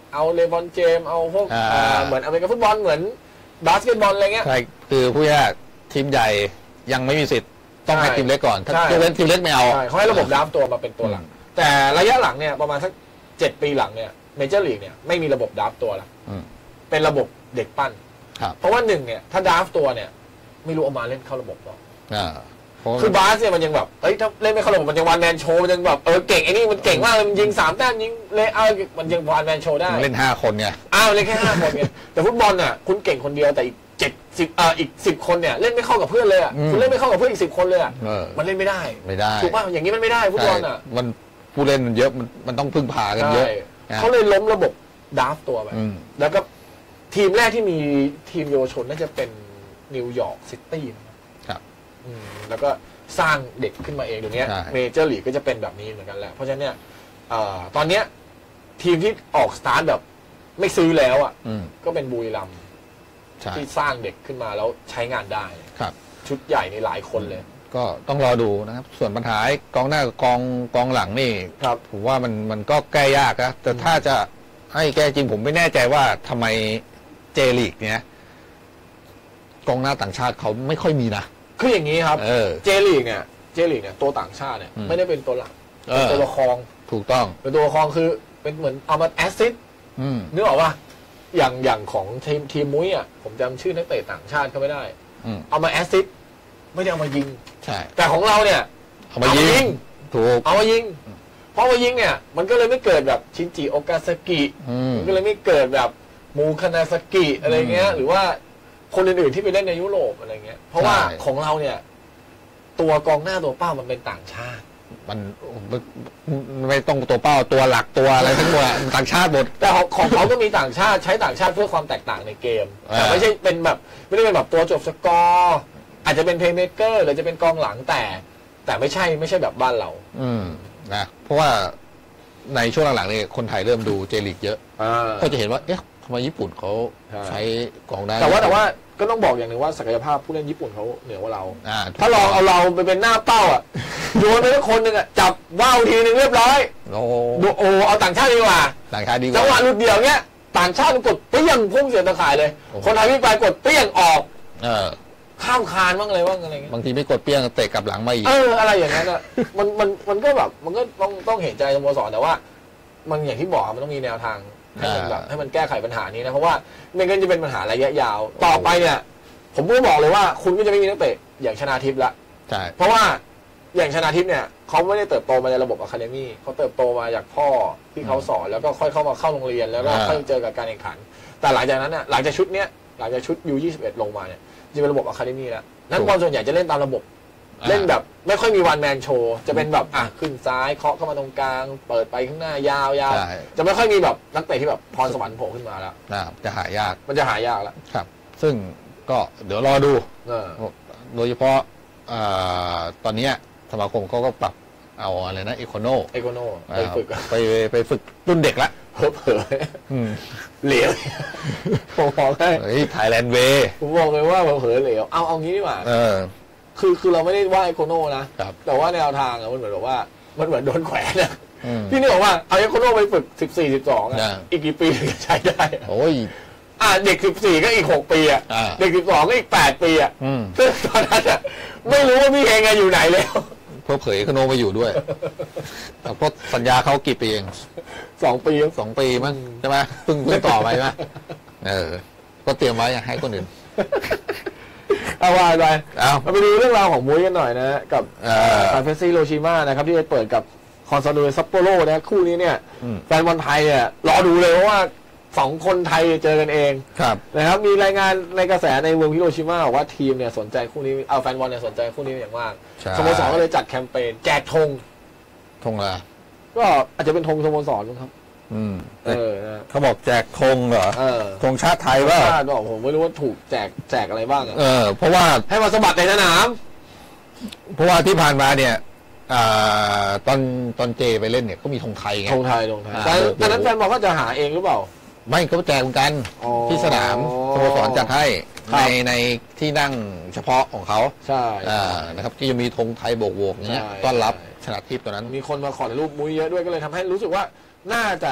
เอาเลบอนเจมเอาพวกเหมือนอเมริกันฟุตบอลเหมือนบาสเกตบอลอะไรเงี้ยใช่คือผู้ยากทีมใหญ่ยังไม่มีสิทธิ์ต้องให้ทีมเล็กก่อนถ้าทีมเล็กทีมเล็กไม่เอาเขาให้ระบบดราฟตัวมาเป็นตัวหลักแต่ระยะหลังเนี่ยประมาณสักเจ็ดปีหลังเนี่ยเมเจอร์ลีกเนี่ยไม่มีระบบดราฟตัวละเป็นระบบเด็กปั้นเพราะว่าหนึ่งเนี่ยถ้าดราฟตัวเนี่ยไม่รู้เอามาเล่นเข้าระบบหรอกคือบาสเนี่ยมันยังแบบเอ้ยถ้าเล่นไม่เข้าระบบมันยังวันแมนโชว์มันยังแบบเออเก่งไอ้นี่มันเก่งมากมันยิงสามแต้มยิงเลยเอามันยังวันแมนโชว์ได้เล่นห้าคนไงอ้าวเล่นแค่ห้าคนไงแต่ฟุตบอลน่ะคุณเก่งคนเดียวแต่อีกเจ็ดสิบเอ่ออีกสิบคนเนี่ยเล่นไม่เข้ากับเพื่อนเลยอ่ะคุณเล่นไม่เข้ากับเพื่อนอีกสิบคนเลยอ่ะมันเล่นไม่ได้ไม่ได้ถูกป่ะอย่างนี้มันไม่ได้ฟุตบอลอ่ะมันผู้เล่นมันเยอะมันมันต้องพึ่งพากันเยอะเขาเลยล้มระบบดราฟตัวไปแล้วก็ทีมแรกที่มีทีมเยาวชนน่าจะเป็นนิวยอร์กซิตี้ครับแล้วก็สร้างเด็กขึ้นมาเองเดี๋ยวนี้เมเจอร์ลีกก็จะเป็นแบบนี้เหมือนกันแหละเพราะฉะนั้นเนี่ยตอนเนี้ยทีมที่ออกสตาร์ทแบบไม่ซื้อแล้วอ่ะก็เป็นบุรีรัมย์ที่สร้างเด็กขึ้นมาแล้วใช้งานได้ครับชุดใหญ่ในหลายคนเลยก็ต้องรอดูนะครับส่วนปัญหากองหน้ากับกองกองหลังนี่ครับผมว่ามันมันก็แก้ยากนะแต่ถ้าจะให้แก้จริงผมไม่แน่ใจว่าทำไมเจลีกเนี้ยกองหน้าต่างชาติเขาไม่ค่อยมีนะคืออย่างนี้ครับเจลีกเนี่ยเจลีกเนี่ยตัวต่างชาติเนี่ยไม่ได้เป็นตัวหลักเป็นตัวประคองถูกต้องเป็นตัวประคองคือเป็นเหมือนเอามาแอสซิสต์นึกออกป่ะอย่างอย่างของทีมทีมมุ้ยอ่ะผมจำชื่อนักเตะต่างชาติเขาไม่ได้เอามาแอสซิสต์ไม่ได้เอามายิงใช่แต่ของเราเนี่ยเอามายิงถูกเอามายิงเพราะมายิงเนี่ยมันก็เลยไม่เกิดแบบชินจิโอกาซากิมันก็เลยไม่เกิดแบบมูคานาซากิอะไรเงี้ยหรือว่าคนอื่นๆที่ไปเล่นในยุโรปอะไรเงี้ยเพราะว่าของเราเนี่ยตัวกองหน้าตัวเป้ามันเป็นต่างชาติมันไม่ต้องตัวเป้าตัวหลักตัวอะไรทั้งหมดต่างชาติหมดแต่ของเขาก็มีต่างชาติใช้ต่างชาติเพื่อความแตกต่างในเกมแต่ไม่ใช่เป็นแบบไม่ได้เป็นแบบตัวจบสกอร์อาจจะเป็นเพลย์เมเกอร์หรือจะเป็นกองหลังแต่แต่ไม่ใช่ไม่ใช่แบบบ้านเราอืมนะเพราะว่าในช่วงหลังๆนี่คนไทยเริ่มดูเจลีกเยอะก็จะเห็นว่าเอ๊ะทำไมญี่ปุ่นเขาใช้กองหน้าแต่ว่าแต่ว่าก็ต้องบอกอย่างหนึ่งว่าศักยภาพผู้เล่นญี่ปุ่นเขาเหนือกว่าเราถ้าลองเอาเราไปเป็นหน้าเป้าอ่ะโยนไปทุกคนหนึ่งอ่ะจับว่าวทีนึงเรียบร้อยดูโอเอาต่างชาติดีกว่าต่างชาติดีกว่าจังหวะหลุดเดี่ยวเนี้ยต่างชาติกดเปี้ยงพุ่งเสียตะข่ายเลยคนไทยวิ่งไปกดเปี้ยงออกข้ามคานบ้างอะไรบ้างอะไรเงี้ยบางทีไม่กดเปี้ยงเตะกลับหลังมาอีกเอออะไรอย่างนั้นอ่ะมันมันมันก็แบบมันก็ต้องต้องเห็นใจสโมสรแต่ว่ามันอย่างที่บอกมันต้องมีแนวทางให้มันแบบให้มันแก้ไขปัญหานี้นะเพราะว่าไม่งั้นจะเป็นปัญหาระยะยาวต่อไปเนี่ยผมก็บอกเลยว่าคุณก็จะไม่มีนักเตะอย่างชนาทิพย์ละใช่เพราะว่าอย่างชนาทิพย์เนี่ยเขาไม่ได้เติบโตมาในระบบอะคาเดมี่เขาเติบโตมาจากพ่อที่เขาสอนแล้วก็ค่อยเข้ามาเข้าโรงเรียนแล้วก็ค่อยเจอกับการแข่งขันแต่หลังจากนั้นเนี่ยหลังจากชุดเนี้ยหลังจากชุด ยู ยี่สิบเอ็ด ลงมาเนี่ยจะเป็นระบบอะคาเดมี่แล้วนักบอลส่วนใหญ่จะเล่นตามระบบเล่นแบบไม่ค่อยมีวันแมนโชว์จะเป็นแบบอ่ะขึ้นซ้ายเคาะเข้ามาตรงกลางเปิดไปข้างหน้ายาวๆจะไม่ค่อยมีแบบนักเตะที่แบบพรสวรรค์โผล่ขึ้นมาแล้วจะหายากมันจะหายากแล้วครับซึ่งก็เดี๋ยวรอดูโดยเฉพาะตอนนี้สมาคมเขาก็ปรับเอาอะไรนะเอโคโนเอโคโนไปฝึกไปไปฝึกรุ่นเด็กละเผลอเผลอเหลวผมบอกให้ไทยแลนด์เวย์ผมบอกเลยว่าเผลอเหลวเอาเอางี้ดีกว่าคือคือเราไม่ได้ว่าเอโคโนนะแต่ว่าแนวทางอะมันเหมือนแบบว่ามันเหมือนโดนแขวนนะพี่นี่บอกว่าเอาเอโคโนไปฝึกสิบสี่ สิบสองอ่ะอีกกี่ปีถึงจะใช้ได้โอ้ยอ่ะเด็กสิบสี่ก็อีกหกปีอ่ะเด็กสิบสองก็อีกแปดปีอ่ะซึ่งตอนนั้นอ่ะไม่รู้ว่าพี่เองอยู่ไหนแล้วเพราะเผยเอโคโนไปอยู่ด้วยแต่เพราะสัญญาเขากี่ปีเองสองปีสองปีมั้งใช่ไหมเพิ่งเพิ่งต่อไปใช่ไหมเออก็เตรียมไว้ให้คนอื่นเอาว่าไปเอาไปดูเรื่องราวของมุ้ยกันหน่อยนะกับการเฟสซิโรชิมานะครับที่จะเปิดกับคอนซาโดซัปโปโรนะคู่นี้เนี่ยแฟนบอลไทยเนี่ยรอดูเลยเพราะว่าสองคนไทยเจอกันเองนะครับมีรายงานในกระแสในเมืองฮิโรชิมาบอกว่าทีมเนี่ยสนใจคู่นี้เอาแฟนบอลเนี่ยสนใจคู่นี้อย่างมากสโมสรก็เลยจัดแคมเปญแจกธงธงอะไรก็อาจจะเป็นธงสโมสรนะครับอืมเออเขาบอกแจกธงเหรอธงชาติไทยว่าชาติบอกผมไม่รู้ว่าถูกแจกแจกอะไรบ้างเออเพราะว่าให้มาสมัครในสนามเพราะว่าที่ผ่านมาเนี่ยตอนตอนเจไปเล่นเนี่ยก็มีธงไทยไงธงไทยธงไทยแต่นั้นแฟนบอลก็จะหาเองหรือเปล่าไม่เขาแจกกันที่สนามสโมสรจัดให้ในในที่นั่งเฉพาะของเขาใช่นะครับที่จะมีธงไทยโบกโบกอย่างเงี้ยต้อนรับชนะทิพย์ตัวนั้นมีคนมาขอถ่ายรูปมุ้ยเยอะด้วยก็เลยทำให้รู้สึกว่าน่าจะ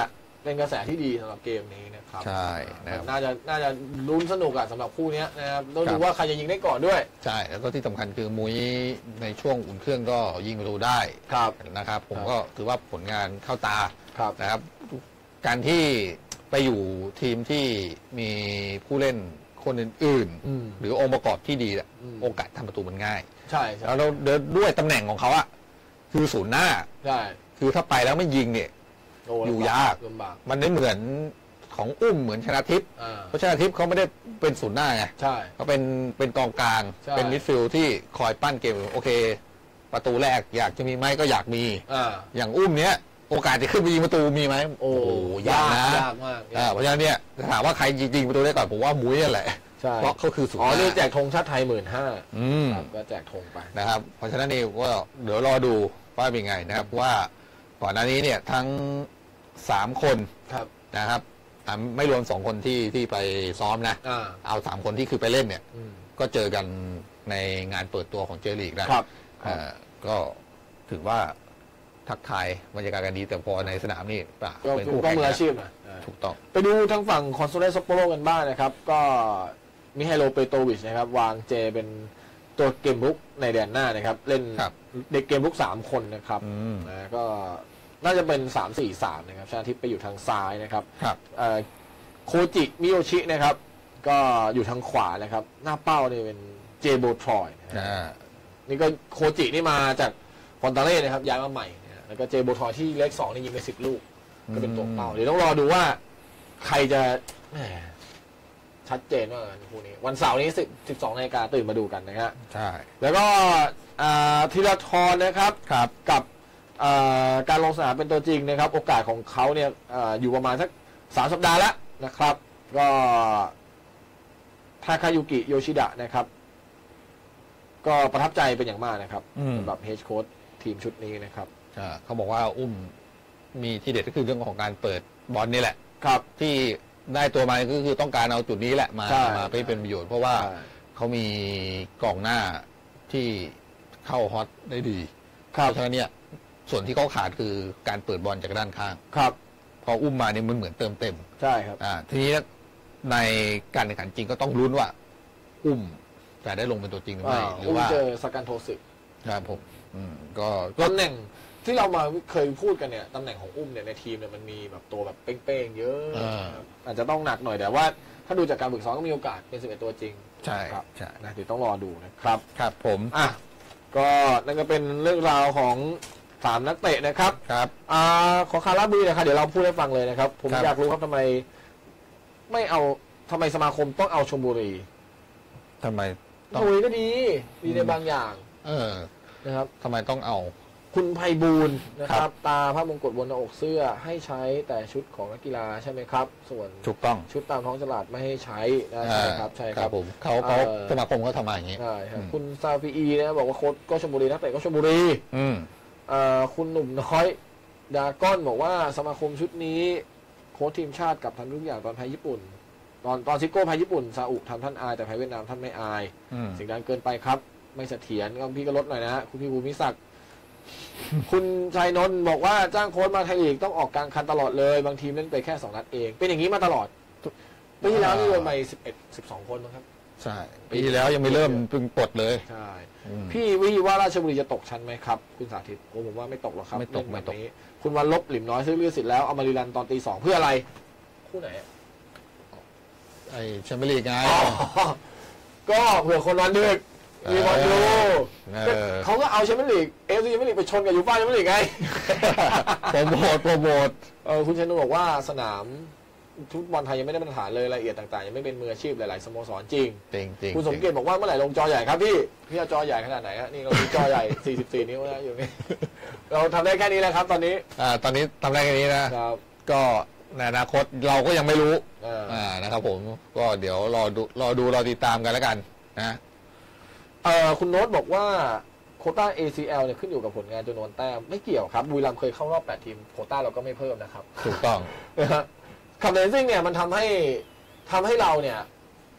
เป็นกระแสที่ดีสำหรับเกมนี้นะครับใช่นะครับน่าจะน่าจะลุ้นสนุกอะสำหรับคู่นี้นะครับต้องดูว่าใครจะยิงได้ก่อนด้วยใช่แล้วก็ที่สำคัญคือมุ้ยในช่วงอุ่นเครื่องก็ยิงประตูได้นะครับผมก็ถือว่าผลงานเข้าตานะครับการที่ไปอยู่ทีมที่มีผู้เล่นคนอื่นๆหรือองค์ประกอบที่ดีโอกาสทำประตูมันง่ายใช่แล้วเราด้วยตำแหน่งของเขาอะคือศูนย์หน้าใช่คือถ้าไปแล้วไม่ยิงเนี่ยอยู่ยากมันไม่เหมือนของอุ้มเหมือนชนะทิพย์เพราะชนะทิพย์เขาไม่ได้เป็นศูนย์หน้าไงเขาเป็นเป็นกองกลางเป็นมิดฟิลด์ที่คอยปั้นเกมโอเคประตูแรกอยากจะมีไหมก็อยากมีอย่างอุ้มเนี้ยโอกาสจะขึ้นไปยิงประตูมีไหมโอ้ยากนะยากมากเพราะฉะนั้นเนี่ยถามว่าใครยิงประตูได้ก่อนผมว่ามุ้ยนั่นแหละเพราะเขาคือศูนย์อ๋อนี่แจกธงชาติไทยหมื่นห้าก็แจกธงไปนะครับเพราะฉะนั้นนี่ก็เดี๋ยวรอดูว่าเป็นไงนะครับว่าก่อนหน้านี้เนี่ยทั้งสามคนนะครับไม่รวมสองคนที่ที่ไปซ้อมนะเอาสามคนที่คือไปเล่นเนี่ยก็เจอกันในงานเปิดตัวของเจลีกนะก็ถือว่าทักทายบรรยากาศกันดีแต่พอในสนามนี่ป่ะเป็นผู้แข่งมืออาชีพนะถูกต้องไปดูทางฝั่งคอนโซเลสโปโรกันบ้างนะครับก็มิไฮโลเปโตวิชนะครับวางเจเป็นตัวเกมลุกในแดนหน้านะครับเล่นเด็กเกมลุกสามคนนะครับนะก็น่าจะเป็นสามสี่สามนะครับชาทิพย์ไปอยู่ทางซ้ายนะครับโคจิมิโยชินะครับก็อยู่ทางขวานะครับหน้าเป้านี่เป็นเจโบทรอยนี่ก็โคจินี่มาจากฟอนตาเล่นะครับย้ายมาใหม่แล้วก็เจโบทรอยที่เลขสองนี่ยิงไปสิบลูกก็เป็นตัวเป้าเดี๋ยวต้องรอดูว่าใครจะชัดเจนว่าคู่นี้วันเสาร์นี้สิบสิบสองนาฬิกาตื่นมาดูกันนะฮะใช่แล้วก็ธีรทรนะครับกับการลงสนามเป็นตัวจริงนะครับโอกาสของเขาเนี่ยอยู่ประมาณสักสามสัปดาห์แล้วนะครับก็ทาคายุกิโยชิดะนะครับก็ประทับใจเป็นอย่างมากนะครับสำหรับเฮดโค้ชทีมชุดนี้นะครับเขาบอกว่าอุ้มมีที่เด็ดก็คือเรื่องของการเปิดบอลนี่แหละครับที่ได้ตัวมาก็คือต้องการเอาจุดนี้แหละมามาไปเป็นประโยชน์เพราะว่าเขามีกองหน้าที่เข้าฮอตได้ดีเพราะฉะนั้นเนี่ยส่วนที่เขาขาดคือการเปิดบอลจากด้านข้างครับพออุ้มมาเนี่ยมันเหมือนเติมเต็มใช่ครับอ่าทีนี้ในการแข่งขันจริงก็ต้องลุ้นว่าอุ้มจะได้ลงเป็นตัวจริงหรือไม่หรือว่าเจอสกันโทสึครับผมก็ตำแหน่งที่เรามาเคยพูดกันเนี่ยตำแหน่งของอุ้มเนี่ยในทีมเนี่ยมันมีแบบตัวแบบเป้งๆเยอะอาจจะต้องหนักหน่อยแต่ว่าถ้าดูจากการฝึกซ้อมก็มีโอกาสเป็นสิบเอ็ดตัวจริงใช่ครับใช่นะเดี๋ยวต้องรอดูนะครับครับผมอ่ะก็นั่นก็เป็นเรื่องราวของสามนักเตะนะครับครับอ่าขอคาราบีนะครับเดี๋ยวเราพูดให้ฟังเลยนะครับผมอยากรู้ครับทำไมไม่เอาทำไมสมาคมต้องเอาชลบุรีทำไมชลบุรีก็ดีดีในบางอย่างเออนะครับทำไมต้องเอาคุณไพบูลย์นะครับตาพระมงกุฎบนหน้าอกเสื้อให้ใช้แต่ชุดของนักกีฬาใช่ไหมครับส่วนถูกต้องชุดตามท้องตลาดไม่ให้ใช้ใช่ครับใช่ครับผมเขาเขาสมาคมเขาทำมาอย่างนี้ใช่ครับคุณซาฟีอีนะบอกว่าโค้ชก็ชลบุรีนักเตะก็ชลบุรีอืมคุณหนุ่มน้อยดาก้อนบอกว่าสมาคมชุดนี้โค้ชทีมชาติกับทำทุกอย่างตอนแพ้ญี่ปุ่นตอนตอนซิโก้แพ้ญี่ปุ่นซาอุทำท่านอายแต่แพ้เวียดนามท่านไม่อายสิ่งนั้นเกินไปครับไม่เสถียรก็พี่ก็ลดหน่อยนะคุณพี่ภูมิศักดิ์คุณชัยนนท์บอกว่าจ้างโค้ชมาไทยลีกต้องออกกลางคันตลอดเลยบางทีมเล่นไปแค่สองนัดเองเป็นอย่างนี้มาตลอดปีที่แล้วนี่โดนไปสิบเอ็ดสิบสองคนนะครับใช่ปีที่แล้วยังไม่เริ่มเพิ่งปลดเลยใช่พี่วิว่าราชบุรีจะตกชั้นไหมครับคุณสาธิตโอ้ผมว่าไม่ตกหรอกครับไม่ตกไม่ตกคุณวันลบหลิมน้อยซื้อเลือดสิทธิ์แล้วเอามารีรันตอนตีสองเพื่ออะไรคู่ไหนไอ้แชมเปี้ยนลีกไงก็เผื่อคนวันดึกมีบอลดูเขาก็เอาแชมเปี้ยนลีกเอฟซีแชมเปี้ยนลีกไปชนกับยูฟ่าแชมเปี้ยนลีกไงโปรโมทโปรโมทเออคุณชัยนนท์บอกว่าสนามฟุตบอลไทยยังไม่ได้มาตรฐานเลยรายละเอียดต่างๆยังไม่เป็นมืออาชีพหลายๆสโมสรจริงจริงคุณสมเกียรติบอกว่าเมื่อไหร่ลงจอใหญ่ครับพี่พี่เอาจอใหญ่ขนาดไหนฮะนี่เรามีจอใหญ่สี่สิบสี่นิ้วนะอยู่นี่เราทำได้แค่นี้แล้วครับตอนนี้อ่าตอนนี้ทำได้แค่นี้นะครับก็ในอนาคตเราก็ยังไม่รู้อ่านะครับผมก็เดี๋ยวรอดูรอดูรอติดตามกันแล้วกันนะเอ่อคุณโน้ตบอกว่าโควต้า เอ ซี แอล เนี่ยขึ้นอยู่กับผลงานจำนวนแต้มไม่เกี่ยวครับบุรีรัมย์เคยเข้ารอบแปดทีมโควต้าเราก็ไม่เพิ่มนะครับถูกต้องนะฮะคำเดนซิ่งเนี่ยมันทำให้ทำให้เราเนี่ย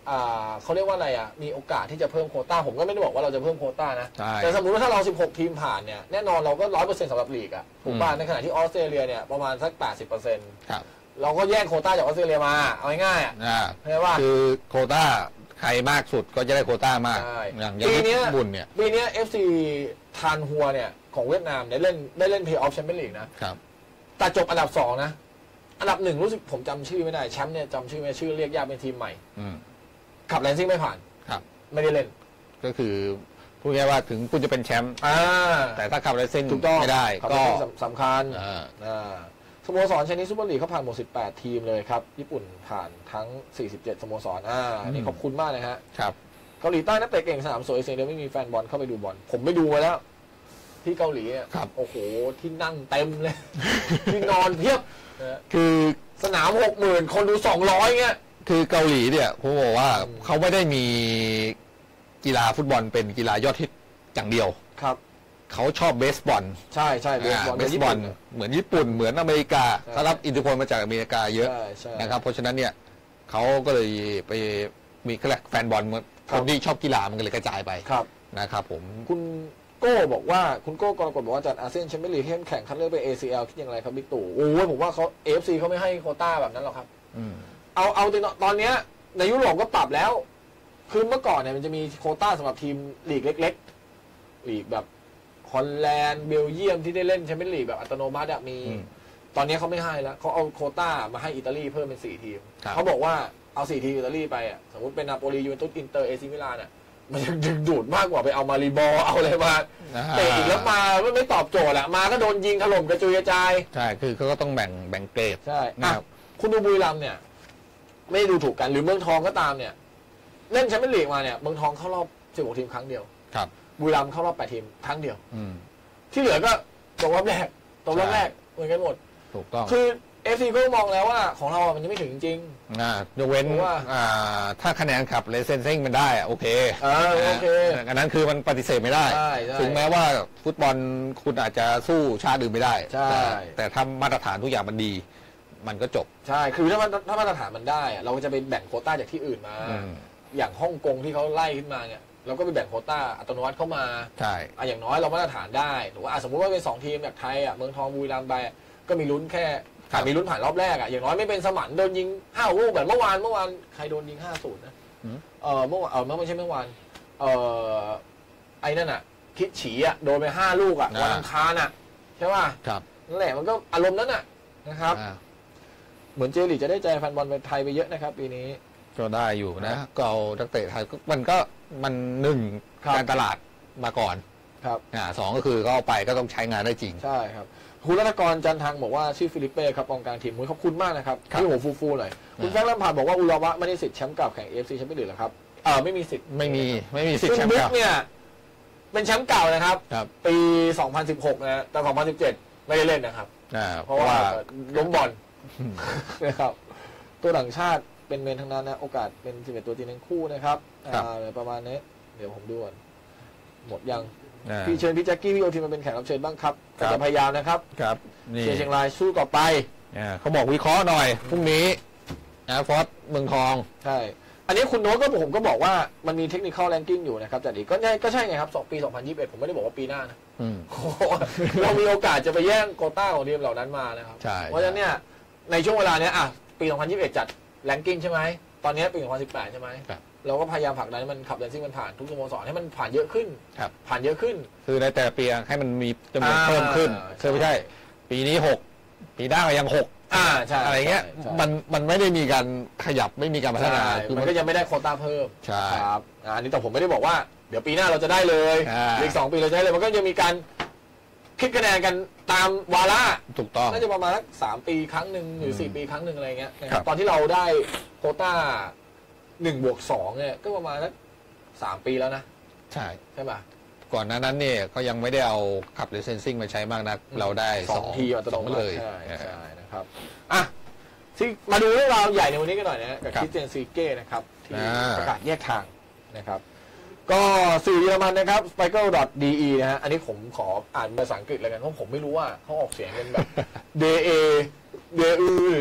อ่าเขาเรียกว่าอะไรอ่ะมีโอกาสที่จะเพิ่มโควต้าผมก็ไม่ได้บอกว่าเราจะเพิ่มโควต้านะใช่แต่สมมติว่าถ้าเราสิบหกทีมผ่านเนี่ยแน่นอนเราก็ร้อยเปอร์เซ็นต์สำหรับลีกอ่ะถูกป่ะอืมในขณะที่ออสเตรเลียเนี่ยประมาณสักแปดสิบเปอร์เซ็นต์ครับเราก็แย่งโควต้าจากออสเตรเลียมาเอาง่ายๆอ่ะอ่าเข้าใจป่ะคือโควต้าใครมากสุดก็จะได้โควต้ามากใช่อย่างอย่างปีเนี้ยญี่ปุ่นเนี่ยปีนี้ เอฟ ซี ทานฮัวเนี่ยของเวียดนามได้เล่นได้เล่นเพลย์ออฟแชมเปี้ยนลีกนะครับ แต่จบอันดับสองนะอันดับหนึ่งรู้สึกผมจำชื่อไม่ได้แชมป์เนี่ยจำชื่อไม่ได้ชื่อเรียกยากเป็นทีมใหม่อืมขับแลนซิ่งไม่ผ่านครับไม่ได้เล่นก็คือพูดง่ายๆว่าถึงคุณจะเป็นแชมป์อ่าแต่ถ้าขับไรเส้นถูกต้องไม่ได้ขับก็แลนซิ่งสำสำคัญอ่าอ่าสโมสรชนิดซูเปอร์ลีกเขาผ่านหมดสิบแปดทีมเลยครับญี่ปุ่นผ่านทั้งสี่สิบเจ็ดสโมสรอ่านี่ขอบคุณมากเลยฮะครับเกาหลีใต้นักเตะเก่งสนามสวยเสียงเดียวไม่มีแฟนบอลเข้าไปดูบอลผมไม่ดูมาแล้ว ที่เกาหลีเนี่ยครับโอ้โหที่นั่งเต็มเลย ที่นอนเพียบนะคือสนามหกหมื่นคนดูสองร้อยเงี้ยคือเกาหลีเนี่ยผมบอกว่าอืมเขาไม่ได้มีกีฬาฟุตบอลเป็นกีฬายอดฮิตอย่างเดียวครับเขาชอบเบสบอลใช่ใช่เบสบอลเบสบอลเหมือนญี่ปุ่นเหมือนอเมริกาใช่เขารับอิทธิพลมาจากอเมริกาเยอะใช่ใช่นะครับ เพราะฉะนั้นเนี่ยเขาก็เลยไปมีเขาเรียกแฟนบอลคครับ นที่ชอบกีฬามันก็เลยกระจายไปครับนะครับผมคุณโก้บอกว่าคุณโก้กรกฎบอกว่าจัดอาเซียนแชมเปี้ยนลีกให้แข่งคัดเลือกไป เอ ซี แอล คิดอย่างไรครับบิ๊กตู่โอ้ยผมว่าเขา เอ เอฟ ซี เขาไม่ให้โควต้าแบบนั้นหรอกครับอืมเอาเอาตอนตอนเนี้ยในยุโรปก็ปรับแล้ว คือเมื่อก่อนเนี่ยมันจะมีโควต้าสำหรับทีมลีกเล็กๆลีกแบบฮอลแลนด์เบลเยียมที่ได้เล่นแชมเปี้ยนลีกแบบอัตโนมัติอะมีอืมตอนนี้เขาไม่ให้แล้วเขาเอาโควต้ามาให้อิตาลีเพิ่มเป็นสี่ทีมครับเขาบอกว่าเอาสี่ทีมอิตาลีไปอะสมมติเป็นนาโปลียูเวนตุสอินเตอร์เอซิมิลานอะมันจะดึงดูดมากกว่าไปเอามาริบอลเอาอะไรมาเตะอีกแล้วมาไม่ไม่ตอบโจทย์อะมาก็โดนยิงถล่มกระจุยกระจายใช่คือเขาก็ต้องแบ่งแบ่งเกรดใช่นะอ่ะครับคุณดูบุรีรัมย์เนี่ย ไม่ได้ดูถูกกันหรือเมืองทองก็ตามเนี่ย เล่นแชมเปี้ยนลีกมาเนี่ยเมืองทองเข้ารอบสิบหกทีมครั้งเดียวครับบุรีรัมย์เข้ารอบแปดทีมครั้งเดียวอืมที่เหลือก็ตกรอบแรกตกรอบแรกเหมือนกันหมดถูกต้องคือเอฟซีก็มองแล้วว่าของเราอะมันยังไม่ถึงจริงอ่ายกเว้นเพราะว่าอ่าถ้าคะแนนขับเลเซนซิ่งมันได้อะโอเคเออโอเคนะอันนั้นคือมันปฏิเสธไม่ได้ใช่ใช่ถึงแม้ว่าฟุตบอลคุณอาจจะสู้ชาติอื่นไม่ได้ใช่แต่แต่ถ้ามาตรฐานทุกอย่างมันดี มันก็จบใช่ คือถ้ามันถ้ามาตรฐานมันได้อะเราก็จะไปแบ่งโควต้าจากที่อื่นมาอืมอย่างฮ่องกงที่เขาไล่ขึ้นมาเนี่ยเราก็ไปแบ่งโควต้าอัตโนมัติเข้ามาใช่อ่ะอย่างน้อยเรามาตรฐานได้หรือว่าอ่ะสมมติว่าเป็นสองทีมจากไทยอ่ะเมืองทองบุรีรัมย์ไปอ่ะก็มีลุ้นแค่อ่ะมีลุ้นผ่านรอบแรกอ่ะอย่างน้อยไม่เป็นสมันโดนยิงห้าลูกแบบเมื่อวานเมื่อวานใครโดนยิงห้าศูนย์นะอืมเออเมื่อวานเออไม่ใช่เมื่อวานเออไอ้นั่นอ่ะ คิดฉีอ่ะโดนไปห้าลูกอ่ะวันอังคารอ่ะใช่ป่ะครับนั่นแหละมันก็อารมณ์นั้นอ่ะนะครับอ่าเหมือนเจลีกจะได้ใจแฟนบอลไทยไปเยอะนะครับปีนี้ก็ได้อยู่นะ ก็เอานักเตะไทยก็มันก็มันหนึ่งครับการตลาดมาก่อนครับอ่าสองก็คือก็เอาไปก็ต้องใช้งานได้จริงใช่ครับคุณรัตนกรจันทังบอกว่าชื่อฟิลิปเป้ครับกองกลางทีมมุ้ยขอบคุณมากนะครับครับที่หัวฟูๆหน่อยคุณแฟรงค์ลำพาร์ดบอกว่าอุระวะไม่ได้สิทธิ์แชมป์เก่าแข่ง เอ เอฟ ซี แชมเปี้ยนลีกหรอครับเออไม่มีสิทธิ์ไม่มีไม่มีสิทธิ์แชซึ่งมป์บุ๊เก่ากเนี่ยเป็นแชมป์เก่านะครับครับปี สองพันสิบหก นะแต่ สองพันสิบเจ็ด ไม่ได้เล่นนะครับอ่าเพเพราะราะว่าว่าล้มบอลนะครับตัวต่างชาติเป็นเมนทั้งนั้นนะโอกาสเป็นสิบเอ็ดตัวจริงทั้งคู่นะครับอ่าประมาณนี้เดี๋ยวผมดูก่อนหมดยังอ่าพี่เชิญพี่แจ็คกี้พี่โอทีมาเป็นแขกรับเชิญบ้างครับครัก็บจะพยายามนะครับครับนี่เชียร์เชียงรายสู้ต่อไปอ่าเขาบอกวิเคราะห์หน่อยพรุ่งนี้นะฟอสเมืองทองใช่ อันนี้คุณโน้ตก็ผมก็บอกว่ามันมีเทคนิคอลแรงกิ้งอยู่นะครับแต่ดีก็ใช่ก็ใช่ไงครับสองปี สองพันยี่สิบเอ็ด ผมไม่ได้บอกว่าปีหน้านะอืมโอ้โหเรามีโอกาสจะไปแย่งโควต้าของทีมเหล่านั้นมานะครับใช่เพราะฉะนั้นเนี่ยในช่วงเวลาเนี้ยอ่ะปี สองพันยี่สิบเอ็ด จัดแรงกิ้งใช่ไหมตอนนี้ปี สองพันสิบแปด ใช่ไหมครับเราก็พยายามผลักดันให้มันขับแรงซิ่งมันผ่านทุกสโมสรให้มันผ่านเยอะขึ้นครับผ่านเยอะขึ้นคือในแต่ละปีให้มันมีจำนวนอ่าเพิ่มขึ้นใช่คือไม่ใช่ ปีนี้หกปีหน้าก็ยังหกอ่าใช่อะไรเงี้ยใช่มันมันไม่ได้มีการขยับไม่มีการพัฒนาใช่คือมันก็ยังไม่ได้โควต้าเพิ่มใช่ครับอ่าอันนี้แต่ผมไม่ได้บอกว่าเดี๋ยวปีหน้าเราจะได้เลยอ่าอีกสองปีเราจะได้เลยมันก็ยังมีการคิดคะแนนกันตามวาระถูกต้องน่าจะประมาณสักสามปีครั้งหนึ่งหรืออืมสี่ปีครั้งหนึ่งอะไรเงี้ยนะคครัรับบ ตอนที่เราได้โควต้าหนึ่งบวกสองเนี่ยก็ประมาณสักสามปีแล้วนะใช่ใช่ไหมก่อนหน้านั้นเนี่ยเขายังไม่ได้เอาขับเลเซนซิ่งมาใช้มากนัก เราได้สสออง งทีอัตสโนองมัติเลยใช่ใช่นะครับอ่ะที่มาดูเรื่องราวใหญ่ในวันนี้กันหน่อยนะกับครับคริสเตียนซีเก้นะครับที่อ่าประกาศแยกทางนะครับ ก็สื่อเยอรมันนะครับ สไปเคิล ดอท ดี อี นะฮะอันนี้ผมขออ่านภาษาอังกฤษแล้วกันเพราะผมไม่รู้ว่าเขาออกเสียงเป็นแบบ เด เอ เด อือหรือ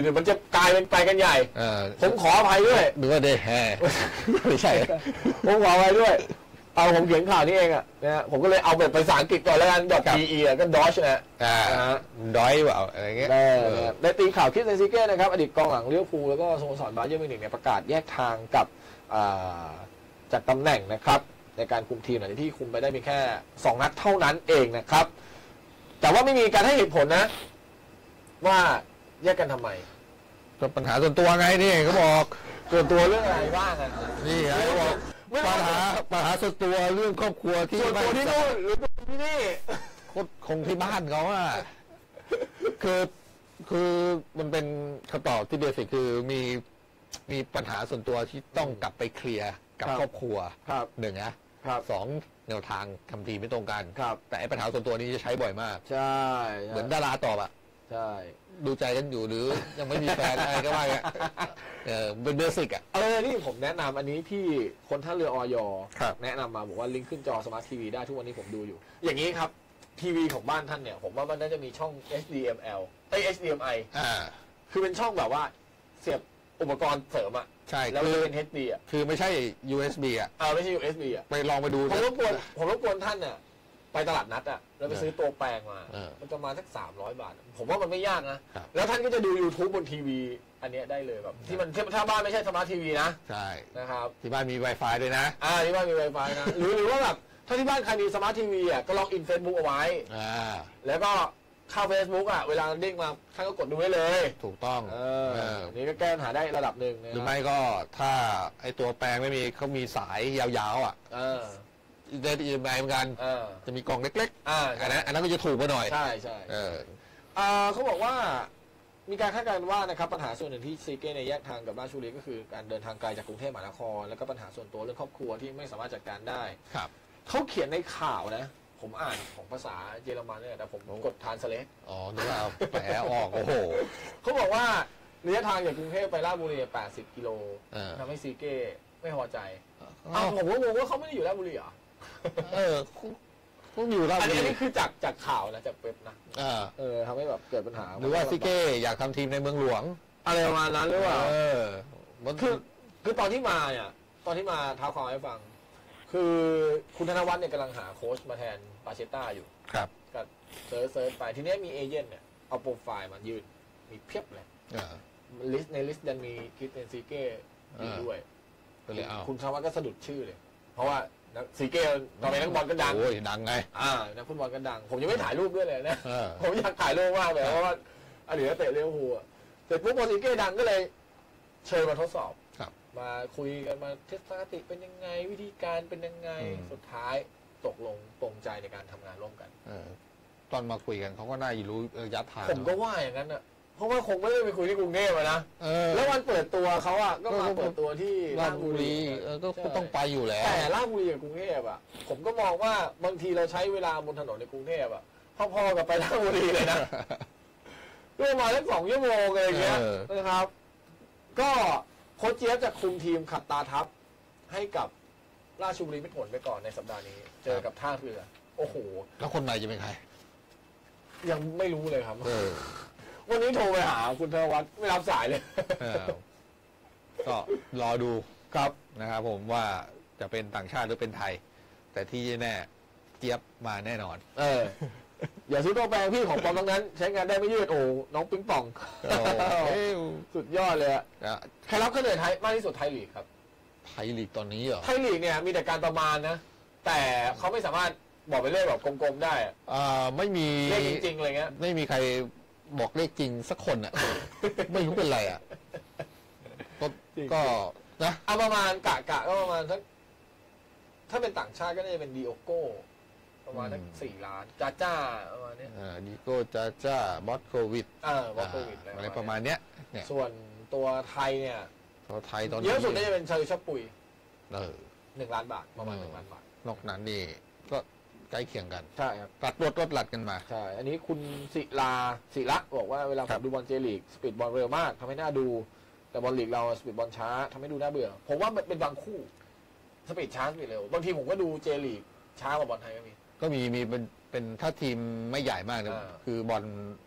เดี๋ยวมันจะกลายเป็นไปกันใหญ่ผมขออภัยด้วยหรือว่าได้แฮไม่ใช่ผมขออภัยด้วยเอาผมเขียนข่าวนี้เองอ่ะนะผมก็เลยเอาแบบภาษาอังกฤษก่อนแล้วกัน .de ก็ Dodge นะดอยเปล่าอะไรเงี้ยได้ตีข่าวคริสเตียนซิเก้นะครับอดีตกองหลังลิเวอร์พูลแล้วก็สโมสรบาเยิร์นมิวนิกเนี่ยประกาศแยกทางกับจากตำแหน่งนะครับในการคุมทีมหลังจากที่คุมไปได้เพียงแค่สองนัดเท่านั้นเองนะครับแต่ว่าไม่มีการให้เหตุผลนะว่าแยกกันทำไมก็ปัญหาส่วนตัวไงนี่เขาบอกส่วนตัวเรื่องอะไรบ้างอ่ะนี่ไงเขาบอกปัญหาปัญหาส่วนตัวเรื่องครอบครัวที่ส่วนตัวที่นู่นหรือที่นี่คงที่บ้านเขาอ่ะคือคือมันเป็นคำตอบที่เบสิกคือมีมีปัญหาส่วนตัวที่ต้องกลับไปเคลียร์กับครอบครัวหนึ่งนะสองแนวทางทำทีไม่ตรงกันแต่ปัญหาส่วนตัวนี้จะใช้บ่อยมากใช่เหมือนดาราตอบอ่ะใช่ดูใจกันอยู่หรือยังไม่มีแฟนอะไรก็ว่าอ่ะเออเป็นเบสิกอ่ะเออนี่ผมแนะนำอันนี้ที่คนท่าเรือออยแนะนำมาบอกว่าลิงก์ขึ้นจอสมาร์ททีวีได้ทุกวันนี้ผมดูอยู่อย่างนี้ครับทีวีของบ้านท่านเนี่ยผมว่ามันน่าจะมีช่อง เอช ดี เอ็ม แอล ไอ เอช ดี เอ็ม ไอ อ่าคือเป็นช่องแบบว่าเสียบอุปกรณ์เสริมอ่ะใช่แล้วเป็น เอช ดี อ่ะคือไม่ใช่ ยู เอส บี อ่ะอ่าไม่ใช่ ยู เอส บี อ่ะไปลองไปดูผมรบกวนผมรบกวนท่านเนี่ยไปตลาดนัดอ่ะแล้วไปซื้อตัวแปลงมามันจะมาสักสามร้อยบาทผมว่ามันไม่ยากนะแล้วท่านก็จะดู YouTube บนทีวีอันนี้ได้เลยแบบที่มันถ้าบ้านไม่ใช่สมาร์ททีวีนะใช่นะครับที่บ้านมี Wi-Fi ด้วยนะอ่าที่บ้านมี Wi-Fi นะหรือหรือว่าแบบถ้าที่บ้านใครมีสมาร์ททีวีอ่ะก็ล็อกอิน Facebook เอาไว้อ่าแล้วก็เข้า Facebook อ่ะเวลาเด้งมาท่านก็กดดูได้เลยถูกต้องเออนี่ก็แก้ปัญหาได้ระดับหนึ่งหรือไม่ก็ถ้าไอตัวแปลงไม่มีเขามีสายยาวๆอ่ะเออได้ดีไหมเหมือนกันจะมีกล่องเล็กๆอ่าอันนั้นอันนั้นก็จะถูกไปหน่อยใช่ใช่เอออ่าเขาบอกว่ามีการคาดการณ์ว่านะครับปัญหาส่วนหนึ่งที่ซีเก้ในแยกทางกับราชบุรีก็คือการเดินทางไกลจากกรุงเทพมหานครแล้วก็ปัญหาส่วนตัวเรื่องครอบครัวที่ไม่สามารถจัดการได้ครับเขาเขียนในข่าวนะผมอ่านของภาษาเยอรมันเนี่ยแต่ผมกดทานสเลสอ๋อนึกว่าแปลออกโอ้โหเขาบอกว่าระยะทางจากกรุงเทพไปราชบุรีแปดสิบกิโลทำให้ซีเก้ไม่พอใจอ้าวผมก็งงว่าเขาไม่ได้อยู่ราชบุรีเหรอเออพวกอยู่ราชบุรีอันนี้คือจากจากข่าวนะจากเว็บนะเออทำให้แบบเกิดปัญหาหรือว่าซีเก้อยากทำทีมในเมืองหลวงอะไรประมาณนั้นหรือเปล่าเออคือคือตอนที่มาเนี่ยตอนที่มาท้าวความให้ฟังคือคุณธนวัฒน์เนี่ยกำลังหาโค้ชมาแทนปาเชต้าอยู่ครับก็เซิร์ชเซิร์ชไปทีนี้มีเอเจนต์เนี่ยเอาโปรไฟล์มายืนมีเพียบเลยลิสต์ในลิสต์ดันมีคริสเตียนซีเก้อยู่ด้วยคุณธนวัฒน์ก็สะดุดชื่อเลยเพราะว่าซีเก้ตอนนี้นักบอลก็ดังโอ้ยดังไงอ่านักฟุตบอลก็ดังผมยังไม่ถ่ายรูปด้วยเลยนะผมอยากถ่ายรูปมากเลยเพราะว่าอดีตนักเตะลิเวอร์พูลเสร็จปุ๊บพอซีเก้ดังก็เลยเชิญมาทดสอบมาคุยกันมาเทสคติเป็นยังไงวิธีการเป็นยังไงสุดท้ายตกลงปรงใจในการทำงานร่วมกันตอนมาคุยกันเขาก็น่าจะรู้ระยะทางผมก็ว่าอย่างนั้นอ่ะเพราะว่าคงไม่ได้ไปคุยที่กรุงเทพนะแล้ววันเปิดตัวเขาอ่ะก็มาเปิดตัวที่ราชบุรีก็ต้องไปอยู่แล้วแต่ราชบุรีกับกรุงเทพอ่ะผมก็มองว่าบางทีเราใช้เวลาบนถนนในกรุงเทพอ่ะพอๆกับไปราชบุรีเลยนะด้วยมาสักสองชั่วโมงอะไรอย่างเงี้ยนะครับก็โค้ชเจี๊ยบจะคุมทีมขัดตาทัพให้กับราชบุรีมิตรผลไปก่อนในสัปดาห์นี้เจอกับท่าเรือโอ้โหแล้วคนใหม่จะเป็นใครยังไม่รู้เลยครับวันนี้โทรไปหาคุณธนวัฒน์ไม่รับสายเลยก็รอดูครับนะครับผมว่าจะเป็นต่างชาติหรือเป็นไทยแต่ที่แน่เจี๊ยบมาแน่นอนเอออย่าซื้อตัวแปลงพี่ของปอมตรงนั้นใช้งานได้ไม่ยืดโอ้น้องปิ๊งป่องสุดยอดเลยอะใครรับคะแนนไทยมากที่สุดไทยลีกครับไทยลีกตอนนี้เหรอไทยลีกเนี่ยมีแต่การประมาณนะแต่เขาไม่สามารถบอกไปเลขแบบกลมๆได้อ่าไม่มีเลขจริงๆอะไรเงี้ยไม่มีใครบอกเลขจริงสักคนอ่ะไม่รู้เป็นไรอ่ะก็ก็นะเอาประมาณกะกะก็ประมาณสักถ้าเป็นต่างชาติก็น่าจะเป็นดีโอโก้ประมาณสักสี่ล้านจ้าจ้าประมาณนี้อ่าดีโก้จ้าจ้าบอสโควิดอ่าบอสโควิดอะไรประมาณเนี้ยส่วนตัวไทยเนี่ยตัวไทยตอนนี้เยอะสุดน่าจะเป็นชาลิชปุยเออหนึ่งล้านบาทประมาณหนึ่งล้านบาทนอกนั้นนี่ก็ใกล้เคียงกันใช่ครับตัดรถรถหลัดกันมาใช่อันนี้คุณศิลาศิระบอกว่าเวลาผมดูบอลเจลีกสปีดบอลเร็วมากทำให้น่าดูแต่บอลลีกเราสปีดบอลช้าทำให้ดูน่าเบื่อผมว่าเป็นบางคู่สปีดช้าสปีดเร็วบางทีผมก็ดูเจลีกช้ากว่าบอลไทยก็มีก็มีมีเป็นเป็นถ้าทีมไม่ใหญ่มากนะคือบอล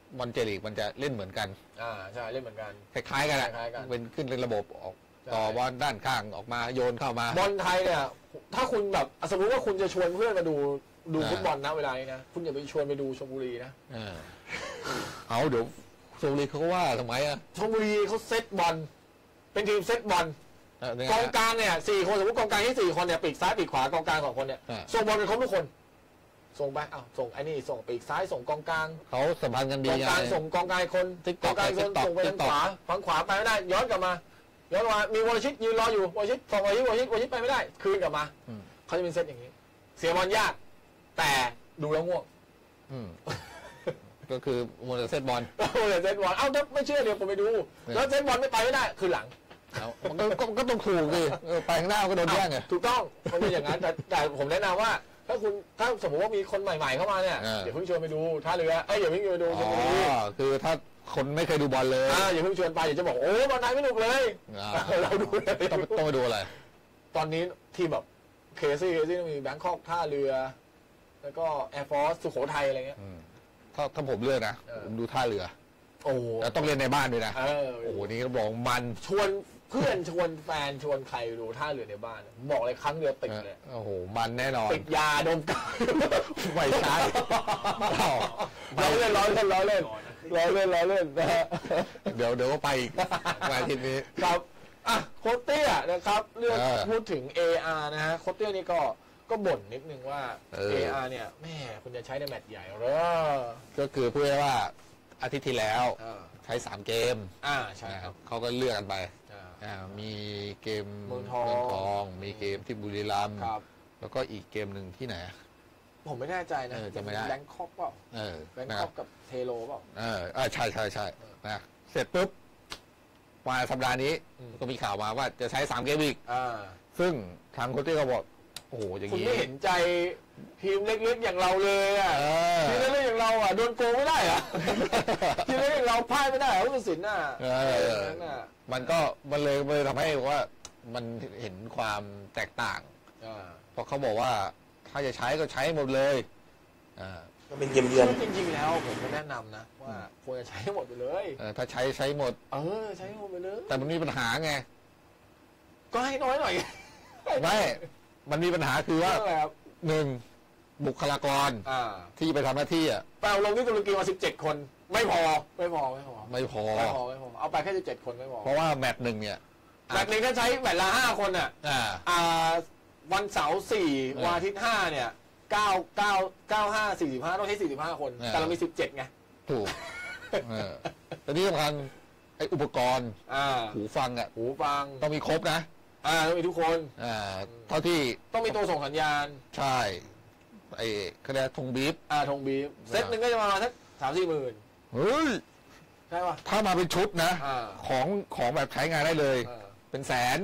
บอลเจลีกมันจะเล่นเหมือนกันอ่าใช่เล่นเหมือนกันคล้ายๆกันแหละเป็นขึ้นเป็นระบบออกต่อบอลด้านข้างออกมาโยนเข้ามาบอลไทยเนี่ยถ้าคุณแบบสมมติว่าคุณจะชวนเพื่อนมาดูดูฟุตบอลนะเวลานี้นะคุณอย่าไปชวนไปดูชลบุรีนะเอาเดี๋ยวชลบุรีเขาก็ว่าทำไมอ่ะชลบุรีเขาเซตบอลเป็นทีมเซตบอลกองกลางเนี่ยสี่คนสมมติกองกลางที่สี่คนเนี่ยปีกซ้ายปีกขวากองกลางสองคนเนี่ยส่งบอลเป็นครบทุกคนส่งไปอ้าวส่งไอ้นี่ส่งปีกซ้ายส่งกองกลางเขาสัมพันธ์กันดีกองกลางส่งกองกลางคนกองกลางคนส่งไปทางขวาฝั่งขวาไปไม่ได้ย้อนกลับมาย้อนมามีวรชิตยืนรออยู่วรชิตส่งวรชิตวรชิตวรชิตไปไม่ได้คืนกลับมาเขาจะเป็นเซตอย่างนี้เสียบอลยากแต่ดูแล้วง่วงก็คือมัวแต่เซตบอลมัวแต่เซตบอลเอ้าถ้าไม่เชื่อเดี๋ยวผมไปดูแล้วเซตบอลไม่ไปไม่ได้คือหลังก็ต้องถูกดิไปข้างหน้าก็โดนแย่งไงถูกต้องมันเป็นอย่างนั้นแต่แต่ผมแนะนำว่าถ้าคุณถ้าสมมติว่ามีคนใหม่ๆเข้ามาเนี่ยอย่าเพิ่งชวนไปดูท่าเรือเอ้ยอย่าเพิ่งชวนไปดูชลบุรีคือถ้าคนไม่เคยดูบอลเลยอย่าเพิ่งชวนไปอย่าจะบอกโอ้บอลไทยไม่หนุกเลยเราดูต้องต้องไปดูอะไรตอนนี้ทีมแบบเคซี่เคซี่ต้องมีแบงคอกท่าเรือแล้วก็แอร์ฟอร์สสุโขทัยอะไรเงี้ยถ้าถ้าผมเลือกนะผมดูท่าเรือโอ้แล้วต้องเล่นในบ้านด้วยนะโอ้โหนี่ก็บอกมันชวนเพื่อนชวนแฟนชวนใครดูท่าเรือในบ้านบอกเลยครั้งเดียวติดเลยโอ้โหมันแน่นอนติดยาดมกาวไม่ใช่ร้อยเล่นร้อยเล่นร้อยเล่นร้อยเล่นร้อยเล่นนะฮะเดี๋ยวเดี๋ยวก็ไปมาทีนี้ครับอ่ะโคตเตี้ยนะครับเรื่องพูดถึง เอ อาร์ นะฮะโคตเตี้ยนี่ก็ก็บ่นนิดนึงว่า เอ อาร์ เนี่ยแม่คุณจะใช้ในแมตช์ใหญ่หรอก็คือพูดว่าอาทิตย์ที่แล้วใช้สามเกมอ่าใช่ครับเขาก็เลือกกันไปอ่ามีเกมเมืองทองมีเกมที่บุรีรัมย์แล้วก็อีกเกมหนึ่งที่ไหนผมไม่แน่ใจนะจะไม่ได้แบงคอกเปล่าแบงคอกกับเทโลเปล่าเออใช่ใช่ใช่นะเสร็จปุ๊บมาสัปดาห์นี้ก็มีข่าวมาว่าจะใช้สามเกมอีกซึ่งทางโค้ชก็บอกโอ้โหอย่างนี้คุณไม่เห็นใจทีมเล็กๆอย่างเราเลยอ่ะทีมเล็กๆอย่างเราอ่ะโดนโกงไม่ได้อ่ะทีมเล็กๆอย่างเราพ่ายไม่ได้ผู้ตัดสินน่ะมันก็มันเลยเลยทำให้ว่ามันเห็นความแตกต่างเพราะเขาบอกว่าถ้าจะใช้ก็ใช้หมดเลยก็เป็นเกมเยือนจริงๆแล้วผมก็แนะนำนะว่าควรจะใช้หมดไปเลยถ้าใช้ใช้หมดเออใช้หมดไปเลยแต่มันมีปัญหาไงก็ให้น้อยหน่อยไม่มันมีปัญหาคือว่าหนึ่งบุคลากรที่ไปทำหน้าที่อ่ะไปเอาลงที่ตุรกีมาสิบเจ็ดคนไม่พอไม่พอไม่พอไม่พอไม่พอไม่พอเอาไปแค่สิบเจ็ดคนไม่พอเพราะว่าแมตช์หนึ่งเนี่ยแมตช์หนึ่งก็ใช้แมตช์ละห้าคนอ่ะอ่าวันเสาร์สี่วันอาทิตย์ห้าเนี่ยเก้าเก้าเก้าห้าสี่สิบห้าต้องใช้สี่สิบห้าคนแต่เรามีสิบเจ็ดไงถูกแต่ที่สำคัญไอ้อุปกรณ์หูฟังอ่ะหูฟังต้องมีครบนะอ่าต้องมีทุกคนอ่าเท่าที่ต้องมีตัวส่งสัญญาณใช่ไอ้คะแนนธงบีฟอ่าธงบีฟเซตหนึ่งก็จะประมาณสักสามสี่หมื่นเฮ้ยใช่ป่ะถ้ามาเป็นชุดนะของของแบบใช้งานได้เลยเป็นแสน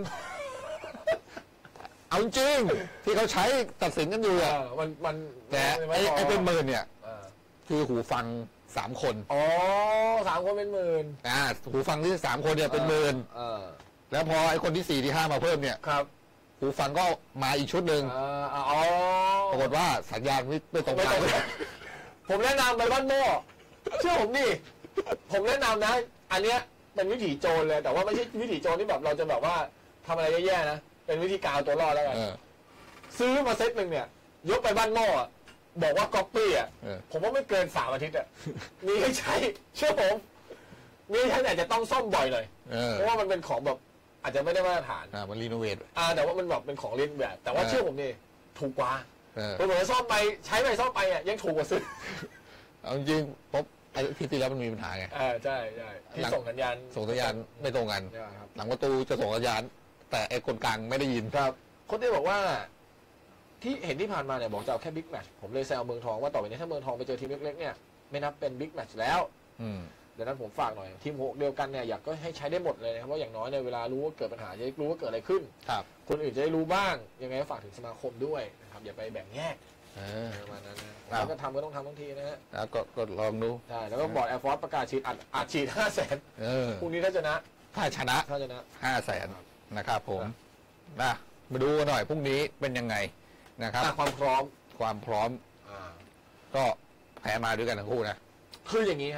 เอาจริงที่เขาใช้ตัดสินกันอยู่อ่ะมันมันแต่ไอ้ไอ้เป็นหมื่นเนี่ยคือหูฟังสามคนอ๋อสามคนเป็นหมื่นอ่าหูฟังที่สามคนเนี่ยเป็นหมื่นแล้วพอไอ้คนที่สี่ที่ห้ามาเพิ่มเนี่ยครับหูฟังก็มาอีกชุดหนึ่งอ๋อปรากฏว่าสัญญาณไม่ไม่ตรงกันผมแนะนำไปบ้านโม่เชื่อผมดิผมแนะนำนะอันเนี้ยเป็นวิถีโจรเลยแต่ว่าไม่ใช่วิถีโจรที่แบบเราจะแบบว่าทำอะไรแย่ๆนะเป็นวิธีการตัวรอดแล้วกันซื้อมาเซตหนึ่งเนี่ยยกไปบ้านโม่บอกว่าก๊อปปี้อ่ะผมว่าไม่เกินสามอาทิตย์อ่ะมีให้ใช้เชื่อผมมีให้ใช้แต่จะต้องซ่อมบ่อยหน่อยเพราะว่ามันเป็นของแบบอาจจะไม่ได้มาตรฐานอ่ามันรีโนเวทอ่าแต่ว่ามันแบบเป็นของเล่นแบบแต่ว่าเชื่อผมนี่ถูกกว่าเออซ่อมไปใช้ไปซ่อมไปอ่ะยังถูกกว่าซื้อเอาจริงปุ๊บไอ้ที่ที่แล้วมันมีปัญหาไงอ่าใช่ใช่ที่ส่งสัญญาณส่งสัญญาณไม่ตรงกันหลังประตูจะส่งสัญญาณแต่ไอ้คนกลางไม่ได้ยินครับคนที่บอกว่าที่เห็นที่ผ่านมาเนี่ยบอกจะเอาแค่บิ๊กแมตช์ผมเลยแซวเมืองทองว่าต่อไปนี้ถ้าเมืองทองไปเจอทีมเล็กๆเนี่ยไม่นับเป็นบิ๊กแมตช์แล้วดังนั้นผมฝากหน่อยทีมหกเดียวกันเนี่ยอยากก็ให้ใช้ได้หมดเลยนะครับเพราะอย่างน้อยในเวลารู้ว่าเกิดปัญหาจะได้รู้ว่าเกิดอะไรขึ้นครับคนอื่นจะได้รู้บ้างยังไงฝากถึงสมาคมด้วยนะครับอย่าไปแบ่งแยกประมาณนั้นนะแล้วก็ทำก็ต้องทำทั้งทีนะฮะก็ก็ลองดูใช่แล้วก็บอร์ดแอร์ฟอร์สประกาศฉีดอัดอัดฉีดห้าแสนพรุ่งนี้ถ้าชนะถ้าชนะถ้าชนะห้าแสนนะครับผมนะมาดูกันหน่อยพรุ่งนี้เป็นยังไงนะครับความพร้อมความพร้อมก็แพ้มาด้วยกันทั้งคู่นะคืออย่างนี้ครับ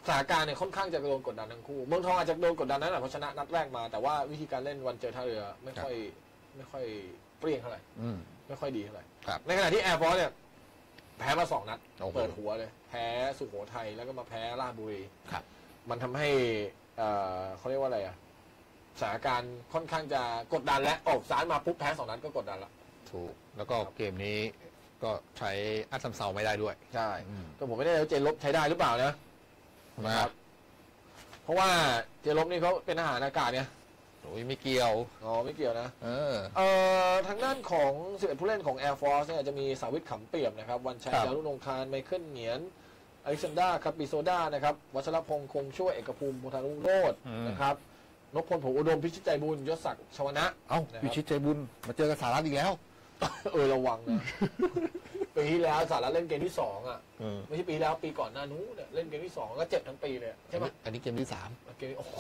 สถานการณ์เนี่ยค่อนข้างจะโดนกดดันทั้งคู่เมืองทองอาจจะโดนกดดันนั่นแหละเพราะชนะนัดแรกมาแต่ว่าวิธีการเล่นวันเจอท่าเรือไม่ค่อยไม่ค่อยเปรี้ยงเท่าไหร่ไม่ค่อยดีเท่าไหร่ในขณะที่แอร์ฟอร์สเนี่ยแพ้มาสองนัดเปิดหัวเลยแพ้สุโขทัยแล้วก็มาแพ้ราชบุรีมันทำให้เขาเรียกว่าอะไรอะสถานการณ์ค่อนข้างจะกดดันและออกสารมาปุ๊บแพ้สองนัดก็กดดันละถูกแล้วก็เกมนี้ก็ใช้อัดซัมเซาไม่ได้ด้วยใช่ก็ผมไม่ได้แล้วเจนลบใช้ได้หรือเปล่านะนะครับเพราะว่าเจนลบนี่เขาเป็นทหารอากาศเนี่ยโอ้ยไม่เกี่ยวอ๋อไม่เกี่ยวนะเออเอ่อทางด้านของสิบเอ็ดผู้เล่นของ Air Force เนี่ยจะมีสาวิทขำเปี่ยมนะครับวันชัยจารุนงคารไมเคิลเหนียนอเล็กซานดราคาปิโซดานะครับวัชรพงษ์คงช่วยเอกภูมิพุทธานุโรจน์นะครับนพพลผงอุดมพิชิตใจบุญยศศักดิ์ชวนะเอ้าพิชิตใจบุญมาเจอกับสารัตอีกแล้วเออระวังนะปีที่แล้วสารัตเล่นเกมที่สองอ่ะไม่ใช่ปีแล้วปีก่อนหน้านู้นเนี่ยเล่นเกมที่สองก็เจ็บทั้งปีเลยใช่ไหมอันนี้เกมที่สามเกมโอ้โห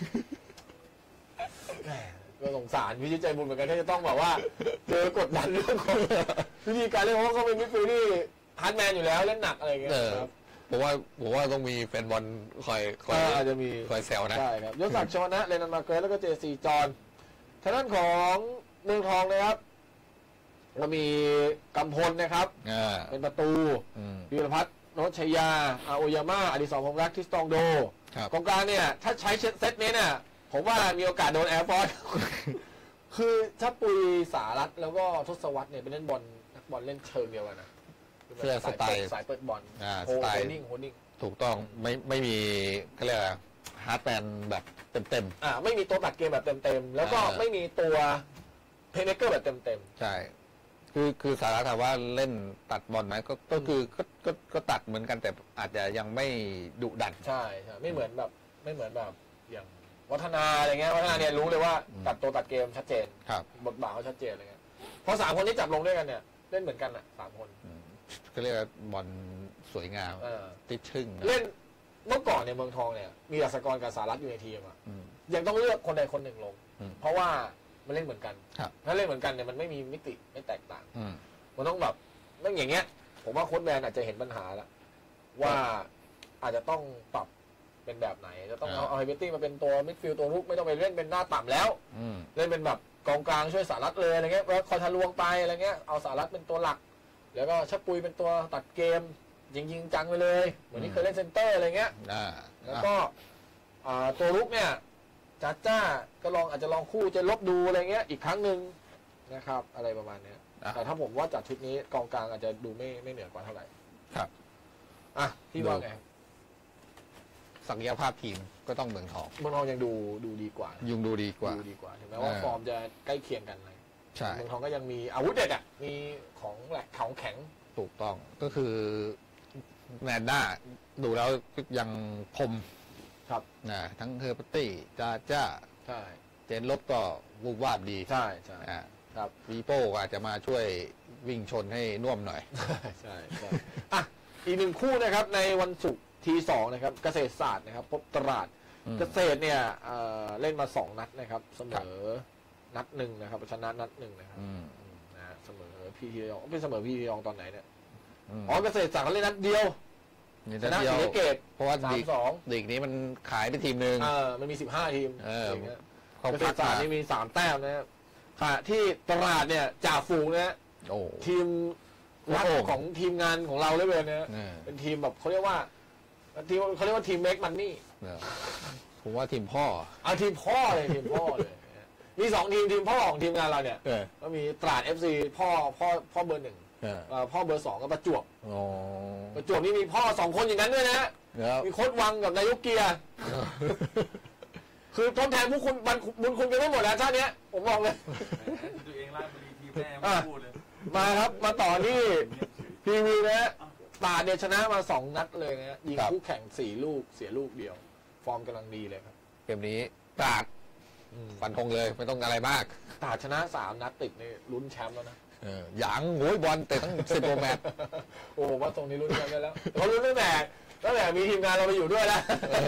ก็สงสารพิชิตใจบุญเหมือนกันที่จะต้องแบบว่าเจอกดดันเรื่องของวิธีการเล่นเพราะเขาเป็นมิดฟิลด์ที่ฮาร์ดแมนอยู่แล้วเล่นหนักอะไรเงี้ยครับผมว่าผมว่าต้องมีแฟนบอลคอยคอยอาจจะมีคอยแซวนะใช่ครับยศศักดิ์ชวนะเรนันมาเกรสแล้วก็เจซีจอนทางด้านของเมืองทองนะครับเรามีกำพลนะครับเป็นประตูวิรพัฒน์โนชยาอาโอยาม่าอดิศรพงษ์รักทิสตองโดกองกลางเนี่ยถ้าใช้เซตนี้เนี่ยผมว่ามีโอกาสโดนแอร์ฟอร์สคือถ้าปุยสารัตแล้วก็ทศวรรษเนี่ยเป็นเล่นบอลนักบอลเล่นเชิงเดียวกันนะเสื้อสไตล์สายเปิดบอลสไตล์นิ่งโฮนิ่งถูกต้องไม่ไม่มีเขาเรียกอะไรฮาร์ดแมนแบบเต็มๆอ่าไม่มีตัวตัดเกมแบบเต็มๆแล้วก็ไม่มีตัวเพลย์เมคเกอร์แบบเต็มๆใช่คือคือสาระถามว่าเล่นตัดบอลไหมก็ก็คือก็ก็ก็ตัดเหมือนกันแต่อาจจะยังไม่ดุดันใช่ใช่ไม่เหมือนแบบไม่เหมือนแบบอย่างวัฒนาอะไรเงี้ยวัฒนาเนี่ยรู้เลยว่าตัดตัวตัดเกมชัดเจนบทบาทเขาชัดเจนอะไรเงี้ยพอสามคนนี้จับลงด้วยกันเนี่ยเล่นเหมือนกันอ่ะสามคนก็เรียกว่าบอลสวยงามติดชึ่งเล่นเมื่อก่อนเนี่ยเมืองทองเนี่ยมีอัศกรกับสารัตอยู่ในทีมอ่ะยังต้องเลือกคนใดคนหนึ่งลงเพราะว่ามันเล่นเหมือนกันถ้าเล่นเหมือนกันเนี่ยมันไม่มีมิติไม่แตกต่างมันต้องแบบต้องอย่างเงี้ยผมว่าโค้ชแบนอาจจะเห็นปัญหาแล้วว่าอาจจะต้องปรับเป็นแบบไหนจะต้องเอาเอาไฮเบตตี้มาเป็นตัวมิดฟิลด์ตัวรุกไม่ต้องไปเล่นเป็นหน้าต่ำแล้วเล่นเป็นแบบกองกลางช่วยสารัตเลยอะไรเงี้ยแล้วคอยทะลวงไปอะไรเงี้ยเอาสารัตเป็นตัวหลักแล้วก็ชักปุยเป็นตัวตัดเกมยิงยิงจังไปเลยเหมือนที่เคยเล่นเซนเตอร์อะไรเงี้ยแล้วก็ตัวรุกเนี่ยจ้าจ้าก็ลองอาจจะลองคู่จะลบดูอะไรเงี้ยอีกครั้งหนึ่งนะครับอะไรประมาณนี้แต่ถ้าผมว่าจัดชุดนี้กองกลางอาจจะดูไม่ไม่เหนือกว่าเท่าไหร่ครับอ่ะพี่ว่าไงศักยภาพทีมก็ต้องเมืองทองเมืองทองยังดูดูดีกว่ายังดูดีกว่าดูดีกว่าถึงแม้ว่าฟอร์มจะใกล้เคียงกันเลยเมืองทองก็ยังมีอาวุธเด็ดอ่ะมีของแหลกของแข็งถูกต้องก็คือแมนด้าดูแล้วยังคมครับนะทั้งเฮอร์ปตี้จ้าจ้าใช่เจนลบก็วูบวาบดีใช่ใช่ครับวีโป้อาจจะมาช่วยวิ่งชนให้น่วมหน่อยใช่ใช่อ่ะอีกหนึ่งคู่นะครับในวันศุกร์ทีสองนะครับเกษตรศาสตร์นะครับพบตราดเกษตรเนี่ยเล่นมาสองนัดนะครับเสมอนัดหนึ่งนะครับชนะนัดหนึ่งนะครับนะเสมอพีทียองเป็นเสมอพีทียองตอนไหนเนี่ยอ๋อเกษตรศาสตร์เขาเล่นนัดเดียวชนะศรีสะเกษเพราะว่าลีกสองลีกนี้มันขายไปทีมหนึ่งเออมันมีสิบห้าทีมเกษตรศาสตร์นี่มีสามแต้มนะครับค่ะที่ตราดเนี่ยจ่าฝูงนะทีมรักของทีมงานของเราเลยเลยเนี่ยเป็นทีมแบบเขาเรียกว่าทีมเขาเรียกว่าทีมเมคมันนี่ผมว่าทีมพ่อเอาทีมพ่อเลยทีมพ่อเลยมีสองทีมทีมพ่อของทีมงานเราเนี่ยก็มีตราด เอฟ ซี พ่อพ่อพ่อเบอร์หนึ่งพ่อเบอร์สองก็ประจวบประจวบนี่มีพ่อสองคนอย่างนั้นด้วยนะมีโค้ชวังกับนายกเกียร์คือทดแทนผู้คุณบุญคุณกันไม่หมดแล้วชาตินี้ผมบอกเลยตัวเองราชบุรีทีมแม่ไม่พูดเลยมาครับมาต่อที่พีวีนะตราดเนี่ยชนะมาสองนัดเลยนะยิงคู่แข่งสี่ลูกเสียลูกเดียวฟอร์มกำลังดีเลยครับเกมนี้ตราดฟันธงเลยไม่ต้องอะไรมากตราดชนะสามนัดติดนี่ลุ้นแชมป์แล้วนะเออหยางโวยบอลแต่ทั้งสิบโปรแมตโอ้ว่าตรงนี้ลุ้นแชมป์ได้แล้วเขาลุ้นตั้งแต่ตั้งแต่มีทีมงานเราไปอยู่ด้วยแล้ว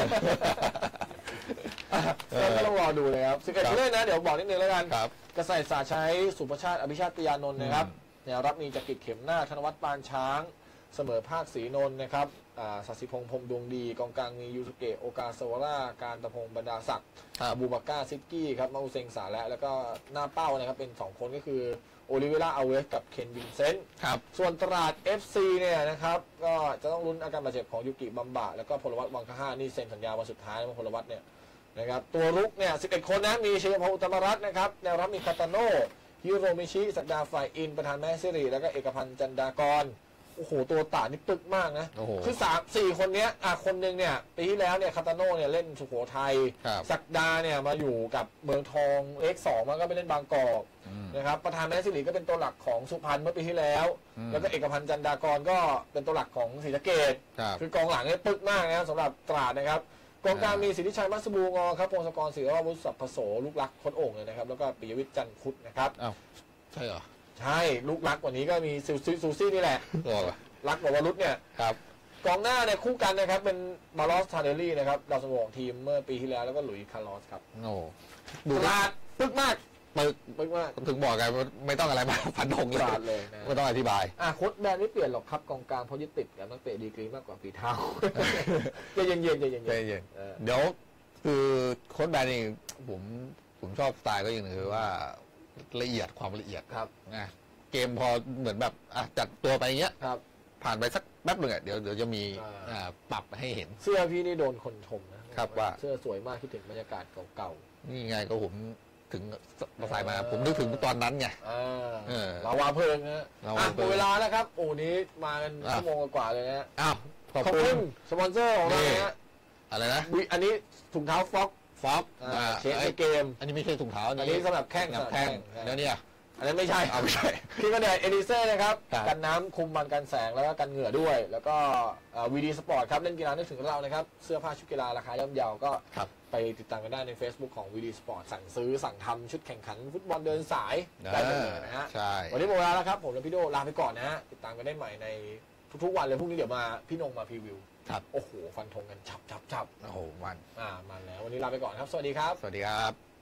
ก็ต้องรอดูเลยครับสิบเอ็ดผู้เล่นนะเดี๋ยวบอกนิดนึงแล้วกันเกษตรศาสตร์ใช้สุภชาติอภิชาติยานนท์นะครับแนวรับมีจักริดเข็มหน้าธนวัฒน์ปานช้างเสมอภาคศรีนนท์นะครับสัสิพงษ์พรหมดวงดีกองกลางมียูสุเกะโอกาสวาร่าการตะพงศ์บรรดาศักดิ์อาบูบาก้าซิกกี้ครับมาอุเซงสาและแล้วก็หน้าเป้านะครับเป็นสองคนก็คือโอลิเวราอาเวสกับเคนวินเซนต์ส่วนตราด เอฟ ซี เนี่ยนะครับก็จะต้องลุ้นอาการบาดเจ็บของยูกิบัมบะแล้วก็พลวัตวังคห้านี่เซ็นสัญญาวันสุดท้ายนะพลวัตเนี่ยนะครับตัวรุกเนี่ยสิบเอ็ดคนนะมีเชยพงศ์อุตตมรัตน์นะครับแนวรับมีคาตาโน่ฮิโรมิชิสักดาฝ่ายอินประธานแมสซิริแล้วก็เอกพันธ์จันดากรโอ้โหตัวตานี่ปึกมากนะคือสามสี่คนเนี้ยอ่ะคนหนึ่งเนี่ยปีที่แล้วเนี่ยคาตาโน่เนี่ยเล่นสุโขทัยสักดาเนี่ยมาอยู่กับเมืองทองเอ็กสองมันก็ไปเล่นบางกอกนะครับประธานแมสซิริก็เป็นตัวหลักของสุพรรณเมื่อปีที่แล้วแล้วก็เอกพันธ์จันดากรก็เป็นตัวหลักของศรีสะเกษคือกองหลังเนี่ยปึกมากนะสำหรับตราดนะครับกองกลางมีสิทธิชัยมัสบูงอครับพงศกรศิริวัฒน์วุฒิสัพพโสลูกรักคนโอ่งเลยนะครับแล้วก็ปิยวิทย์จันทร์พุทธนะครับอ้าวใช่เหรอใช่ลูกรักกว่านี้ก็มีซูซี่ซูซี่นี่แหละรักกว่าวรุษเนี่ยครับกองหน้าเนี่ยคู่กันนะครับเป็นมาลอสทาเดลลี่นะครับดาวซันโวของทีมเมื่อปีที่แล้วแล้วก็หลุยส์คาร์ลอสครับโอ้ดูตราดปึกมากปึกปึกมากถึงบอกกันไม่ต้องอะไรมาพันธงเลยไม่ต้องอธิบายอ่ะโค้ชแบนไม่เปลี่ยนหรอกครับกองกลางเพราะยึดติดกับนักเตะดีกรีมากกว่าฝีเท้าใจเย็นๆใจเย็นๆใจเย็นเดี๋ยวคือโค้ชแบนนี่ผมผมชอบสไตล์ก็อย่างหนึ่งคือว่าละเอียดความละเอียดครับนะเกมพอเหมือนแบบอ่ะจัดตัวไปเงี้ยครับผ่านไปสักแป๊บหนึ่งอ่ะเดี๋ยวเดี๋ยวจะมีปรับให้เห็นเสื้อพี่นี่โดนคนชมนะครับว่าเสื้อสวยมากคิดถึงบรรยากาศเก่าๆนี่ไงก็ผมถึงมาใส่มาผมนึกถึงตอนนั้นไงเราวางเพลิงนะอ่ะหมดเวลาแล้วครับโอ้นี้มากันชั่วโมงกว่าเลยนะอ้าวขอบคุณสปอนเซอร์ของเราเนี่ยอะไรนะอันนี้ถุงเท้าฟ็อกฟ็อกเชฟในเกมอันนี้ไม่ใช่ถุงเท้าอันนี้สำหรับแข้งแข้งแล้วเนี่ยอันนั้นไม่ใช่เอาไม่ใช่พี่ก็เดชเอลิเซ่นะครับกันน้ำคุมมันกันแสงแล้วก็กันเหงื่อด้วยแล้วก็วีดีสปอร์ตครับเล่นกีฬานึกถึงเรานะครับเสื้อผ้าชุดกีฬาราคาย่อมเยาก็ไปติดตามกันได้ใน Facebook ของวีดีสปอร์ตสั่งซื้อสั่งทำชุดแข่งขันฟุตบอลเดินสายได้เลยนะฮะวันนี้หมดเวลาแล้วครับผมและพี่โดลาไปก่อนนะฮะติดตามกันได้ใหม่ในทุกๆวันเลยพรุ่งนี้เดี๋ยวมาพี่นงมาพรีวิวโอ้โหฟันธงกันฉับฉับฉับโอ้โหมันอ่ามันแล้ววันนี้ลาไปก่อนครับสวัสดีครับสวัสดีครับ